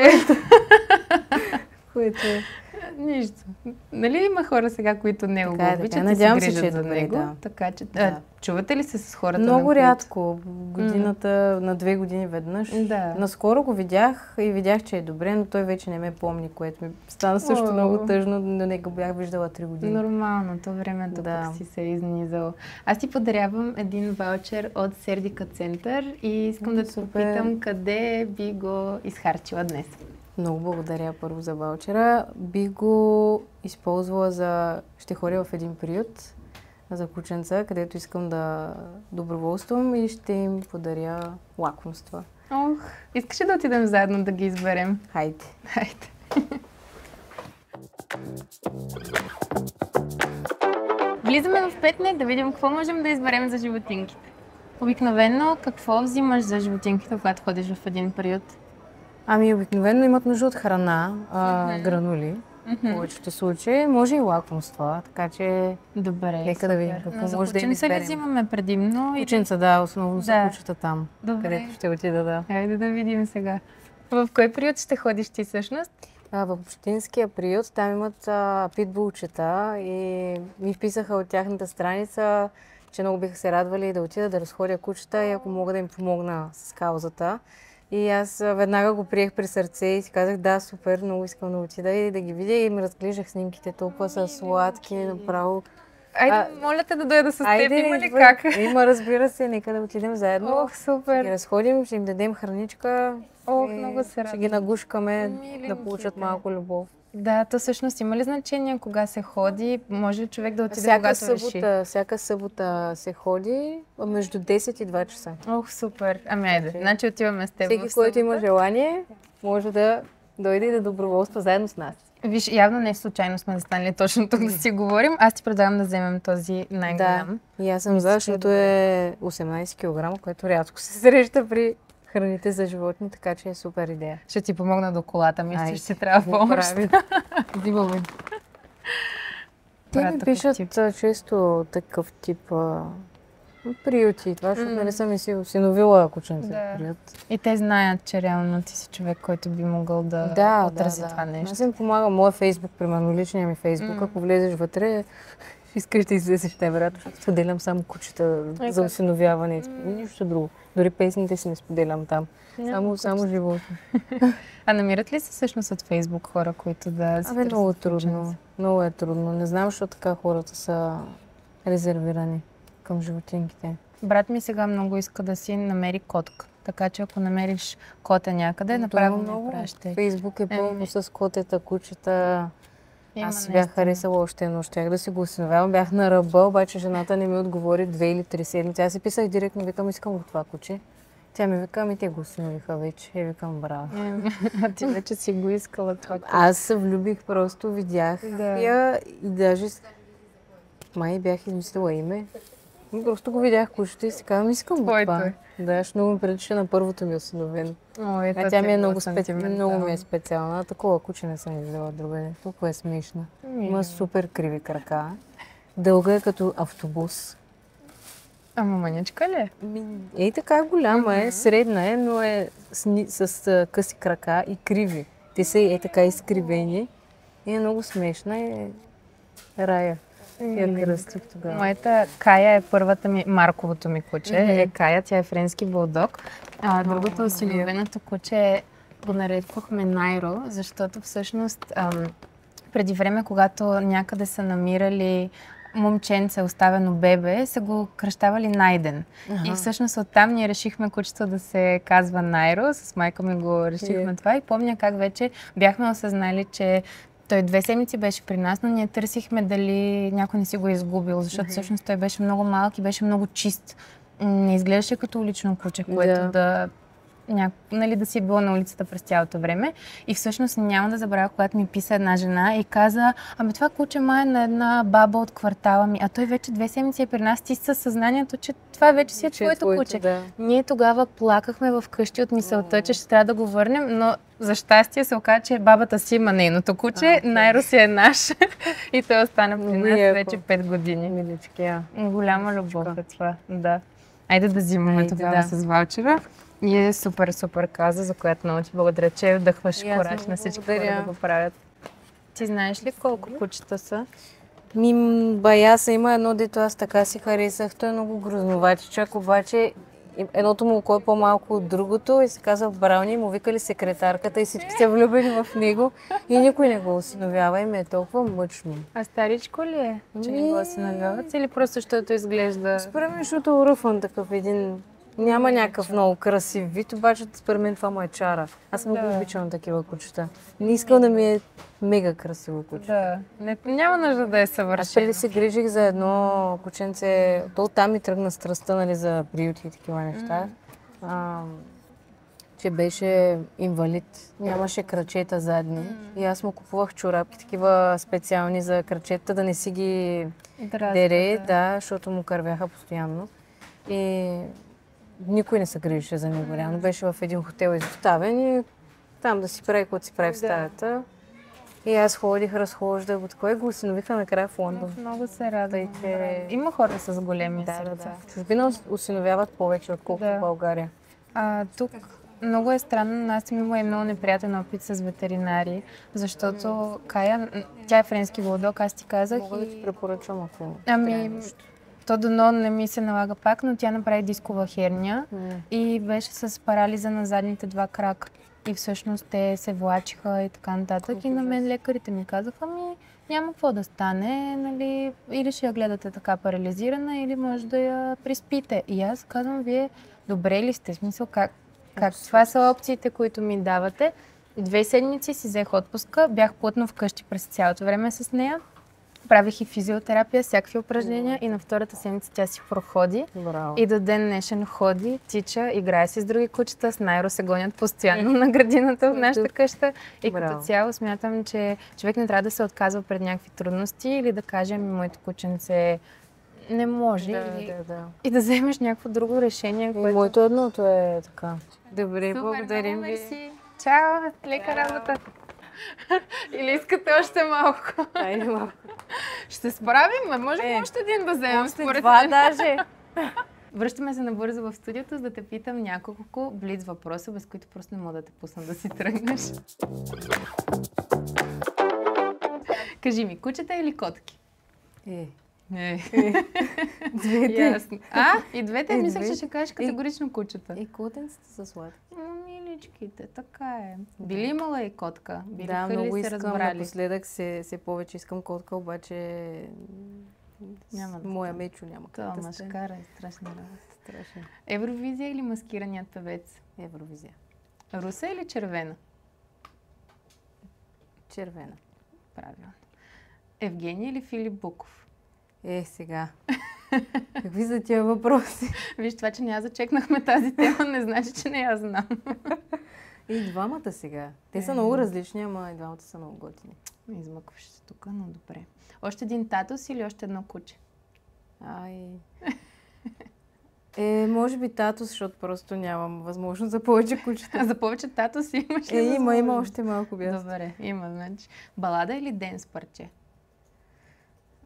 Което е... Нищо. Нали има хора сега, които не го обичат и се грижат за него? Да. Така че... Чувате ли се с хората? Много рядко. Годината, на 2 години веднъж. Да. Наскоро го видях и видях, че е добре, но той вече не ме помни, което ми стана също много тъжно, но не го бях виждала 3 години. Нормалното времето пък си се е изнизало. Аз ти подарявам един ваучер от Сердика център и искам да те попитам къде би го изхарчила днес. Много благодаря първо за ваучера. Бих го използвала ще ходя в един приют за кученца, където искам да доброволствам и ще им подаря лакомства. Искаш ли да отидем заедно да ги изберем? Хайде. Влизаме в Петне да видим какво можем да изберем за животинките. Обикновено какво взимаш за животинките, когато ходиш в един приют? Обикновено имат нужда от храна, гранули. В повечето случаи може и лакомства, така че нека да видим какво може да им изберем. За кученца ли взимаме предимно? Кученца, да, основно са кучета там, където ще отида, да. Хайде да видим сега. В кой приют ще ходиш ти всъщност? В общинския приют, там имат питбулчета и ми вписаха от тяхната страница, че много биха се радвали да отида да разходя кучета и ако мога да им помогна с каузата. И аз веднага го приех при сърце и си казах, да, супер, много искам да отида и да ги видя и ми разглеждах снимките, толкова са сладки, направо. Айде, моля те да дойда с теб, има ли как? Има, разбира се, нека да отидем заедно. Супер! Ще ги разходим, ще им дадем храничка. Много се радвам. Ще ги нагушкаме, да получат малко любов. Да, то всъщност има ли значение кога се ходи? Може ли човек да отиде когато реши? Всяка събота се ходи между 10 и 2 часа. Супер! Айде, значи отиваме с теб. Всеки, който има желание, може да дойде и да доброволства заедно с нас. Виж, явно не случайно сме застанали точно тук да си говорим. Аз ти предлагам да вземем този най-голям. Да, и аз съм за, защото е 18 кг, което рядко се среща при храните за животни, така че е супер идея. Ще ти помогна до колата, мисля, че ще трябва помощ. Взимаме. Те ми пишат често такъв тип приюти. Това, защото не съм и си осиновила кученце в приют. И те знаят, че реално ти си човек, който би могъл да отрази това нещо. Аз им помагам. Моя Фейсбук, примерно, личния ми Фейсбук, ако влезеш вътре, искаш да излезеш най-вероятно, защото споделям само кучета за осиновяване. Нищо друго. Дори песните си не споделям там. Само животни. А намират ли се всъщност от Фейсбук хора, които да си търсят много трудно. Много е трудно. Не знам, защо така хората са резервирани към животинките. Брат ми сега много иска да си намери котка. Така че ако намериш кота някъде, направо много пращай. Фейсбук е пълно с котета, кучета. Аз си бях харесала още едно. Щях да си го осиновявам. Бях на ръба, обаче жената не ми отговори 2 или 3 седмици. Аз си писах директно, викам, искам го това куче. Тя ми вика, те го осиновиха вече. И викам, браво. А ти вече си го искала това куче. Аз се влюбих, просто видях я и даже май бях измислила име. Просто го видях кучето и си казвам, искам го това. Да, много ми прилича на първото ми осиновено. Тя ми е много ми е специална. Такова куче не съм виждала другаде. Толкова е смешна. Има супер криви крака. Дълга е като автобус. Ама мъничка ли е? Ей така голяма е, средна е, но е с къси крака и криви. Те са така изкривени и е много смешна и е рая. Я кръстих тогава. Моята Кая е първата ми, Марковото ми куче. Е Кая, тя е френски булдог. Другото осиновеното куче го нарекохме Найро, защото всъщност преди време, когато някъде са намирали момченце, оставено бебе, са го кръщавали Найден. И всъщност оттам ние решихме кучето да се казва Найро. С майка ми го решихме това и помня как вече бяхме осъзнали, че той 2 седмици беше при нас, но ние търсихме дали някой не си го е изгубил, защото всъщност той беше много малък и беше много чист. Не изглеждаше като улично куче, което да си е било на улицата през цялото време. И всъщност няма да забравя, когато ми писа една жена и каза: ами това куче май е на една баба от квартала ми, а той вече 2 седмици е при нас, ти със съзнанието, че това вече си е твоето куче. Да. Ние тогава плакахме в къщи от мисълта, че ще трябва да го върнем, но за щастие се оказа, че бабата си има нейното куче, Найро си е наш и той остана при нас вече 5 години. Милички, голяма любов е това, да. Айде да взимаме тогава с ваучера. И е супер каза, за която много ти благодаря, че вдъхваш кораж на всички хора да го правят. Ти знаеш ли колко кучета са? Бая са, има едно, дето аз така си харесах. Той е много грозноватичък, обаче едното му око е по-малко от другото и се казва Брауни и му викали секретарката и всички са влюбени в него и никой не го осиновява и ми е толкова мъчно. А старичко ли е, че не го осиновяват или просто защото изглежда? Според мен, защото е уръфан такъв един. Няма някакъв много красив вид, обаче според мен това му е чара. Аз много обичам такива кучета. Не искам да ми е мега красиво куче. Да, няма нужда да е съвършено. Аз преди се грижих за едно кученце, то там ми тръгна страстта, нали, за приюти и такива неща. Че беше инвалид, нямаше крачета задни и аз му купувах чорапки, такива специални за крачета, да не си ги дере, защото му кървяха постоянно. И никой не се грижеше за него. Реално беше в един хотел изоставен и там да си прави каквото си прави в стаята. И аз ходих, разхождах от кой го осиновиха накрая в Лондон. Много се радвам. Има хора с големи сърца. В чужбина осиновяват повече, отколкото в България. Тук много е странно, аз съм имала и много неприятен опит с ветеринари, защото Кая, тя е френски булдог, аз ти казах. Мога да ти препоръчам, ако то дано не ми се налага пак, но тя направи дискова херния и беше с парализа на задните 2 крака. И всъщност те се влачиха и така нататък. И на мен лекарите ми казаха: няма какво да стане, нали, или ще я гледате така парализирана, или може да я приспите. И аз казвам: вие добре ли сте? В смисъл, как това са опциите, които ми давате. 2 седмици си взех отпуска, бях плътно вкъщи през цялото време с нея. Правих и физиотерапия, всякакви упражнения и на 2-та седмица тя си проходи. И до ден днешен ходи, тича, играе си с други кучета, с Найро се гонят постоянно на градината в нашата къща. И като цяло смятам, че човек не трябва да се отказва пред някакви трудности или да каже: моето кученце не може и да вземеш някакво друго решение. Моето едното е така. Добре, благодарим ви. Чао, лека работа. Или искате още малко? Айде малко. Ще се справим, може би още един да вземем. Още 2 даже. Връщаме се набързо в студиото, за да те питам няколко блиц въпроса, без които просто не мога да те пусна да си тръгнеш. Кажи ми, кучета или котки? Двете. Ясно. И двете? Мислех, че ще кажеш категорично кучета. И котенцата са сладки. Миличките, така е. Би ли имала и котка? Да, много искам. Напоследък се повече искам котка, обаче моя Мечо няма как да стане. Машкара е страшна работа. Евровизия или маскираният певец? Евровизия. Руса или червена? Червена. Правилно. Евгений или Филип Буков? Сега. Какви са тия въпроси? Виж, това, че не я зачекнахме тази тема, не значи, че не я знам. И двамата сега. Те са много различни, ама и двамата са много готини. Измъкваш се тук, но добре. Още един татус или още едно куче? Може би татус, защото просто нямам възможност за повече кучета. За повече татус имаш ли възможност? Има още малко бясно. Добре, има, значи. Балада или денс парче?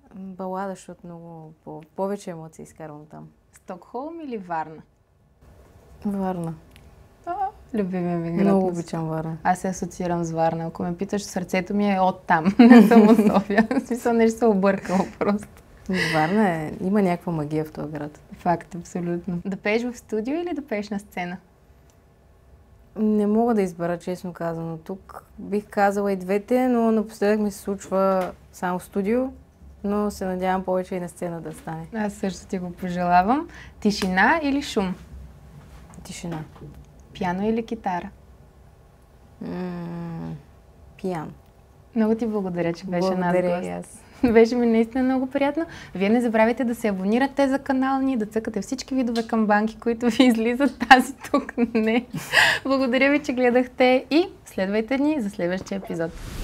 Балада, защото много повече емоции изкарвам там. Стокхолм или Варна? Варна. Любимия ми град. Много обичам Варна. Аз се асоциирам с Варна. Ако ме питаш, сърцето ми е от там. Не съм от София. В смисъл, нещо се объркало просто. Варна има някаква магия в този град. Факт, абсолютно. Да пееш в студио или да пееш на сцена? Не мога да избера, честно казано. Тук бих казала и двете, но напоследък ми се случва само в студио, но се надявам повече и на сцена да стане. Аз също ти го пожелавам. Тишина или шум? Тишина. Пиано или китара? Пиано. Много ти благодаря, че беше наш Благодаря гост. и аз. Беше ми наистина много приятно. Вие не забравяйте да се абонирате за канала ни, да цъкате всички видове камбанки, които ви излизат, тази тук не. Благодаря ви, че гледахте и следвайте ни за следващия епизод.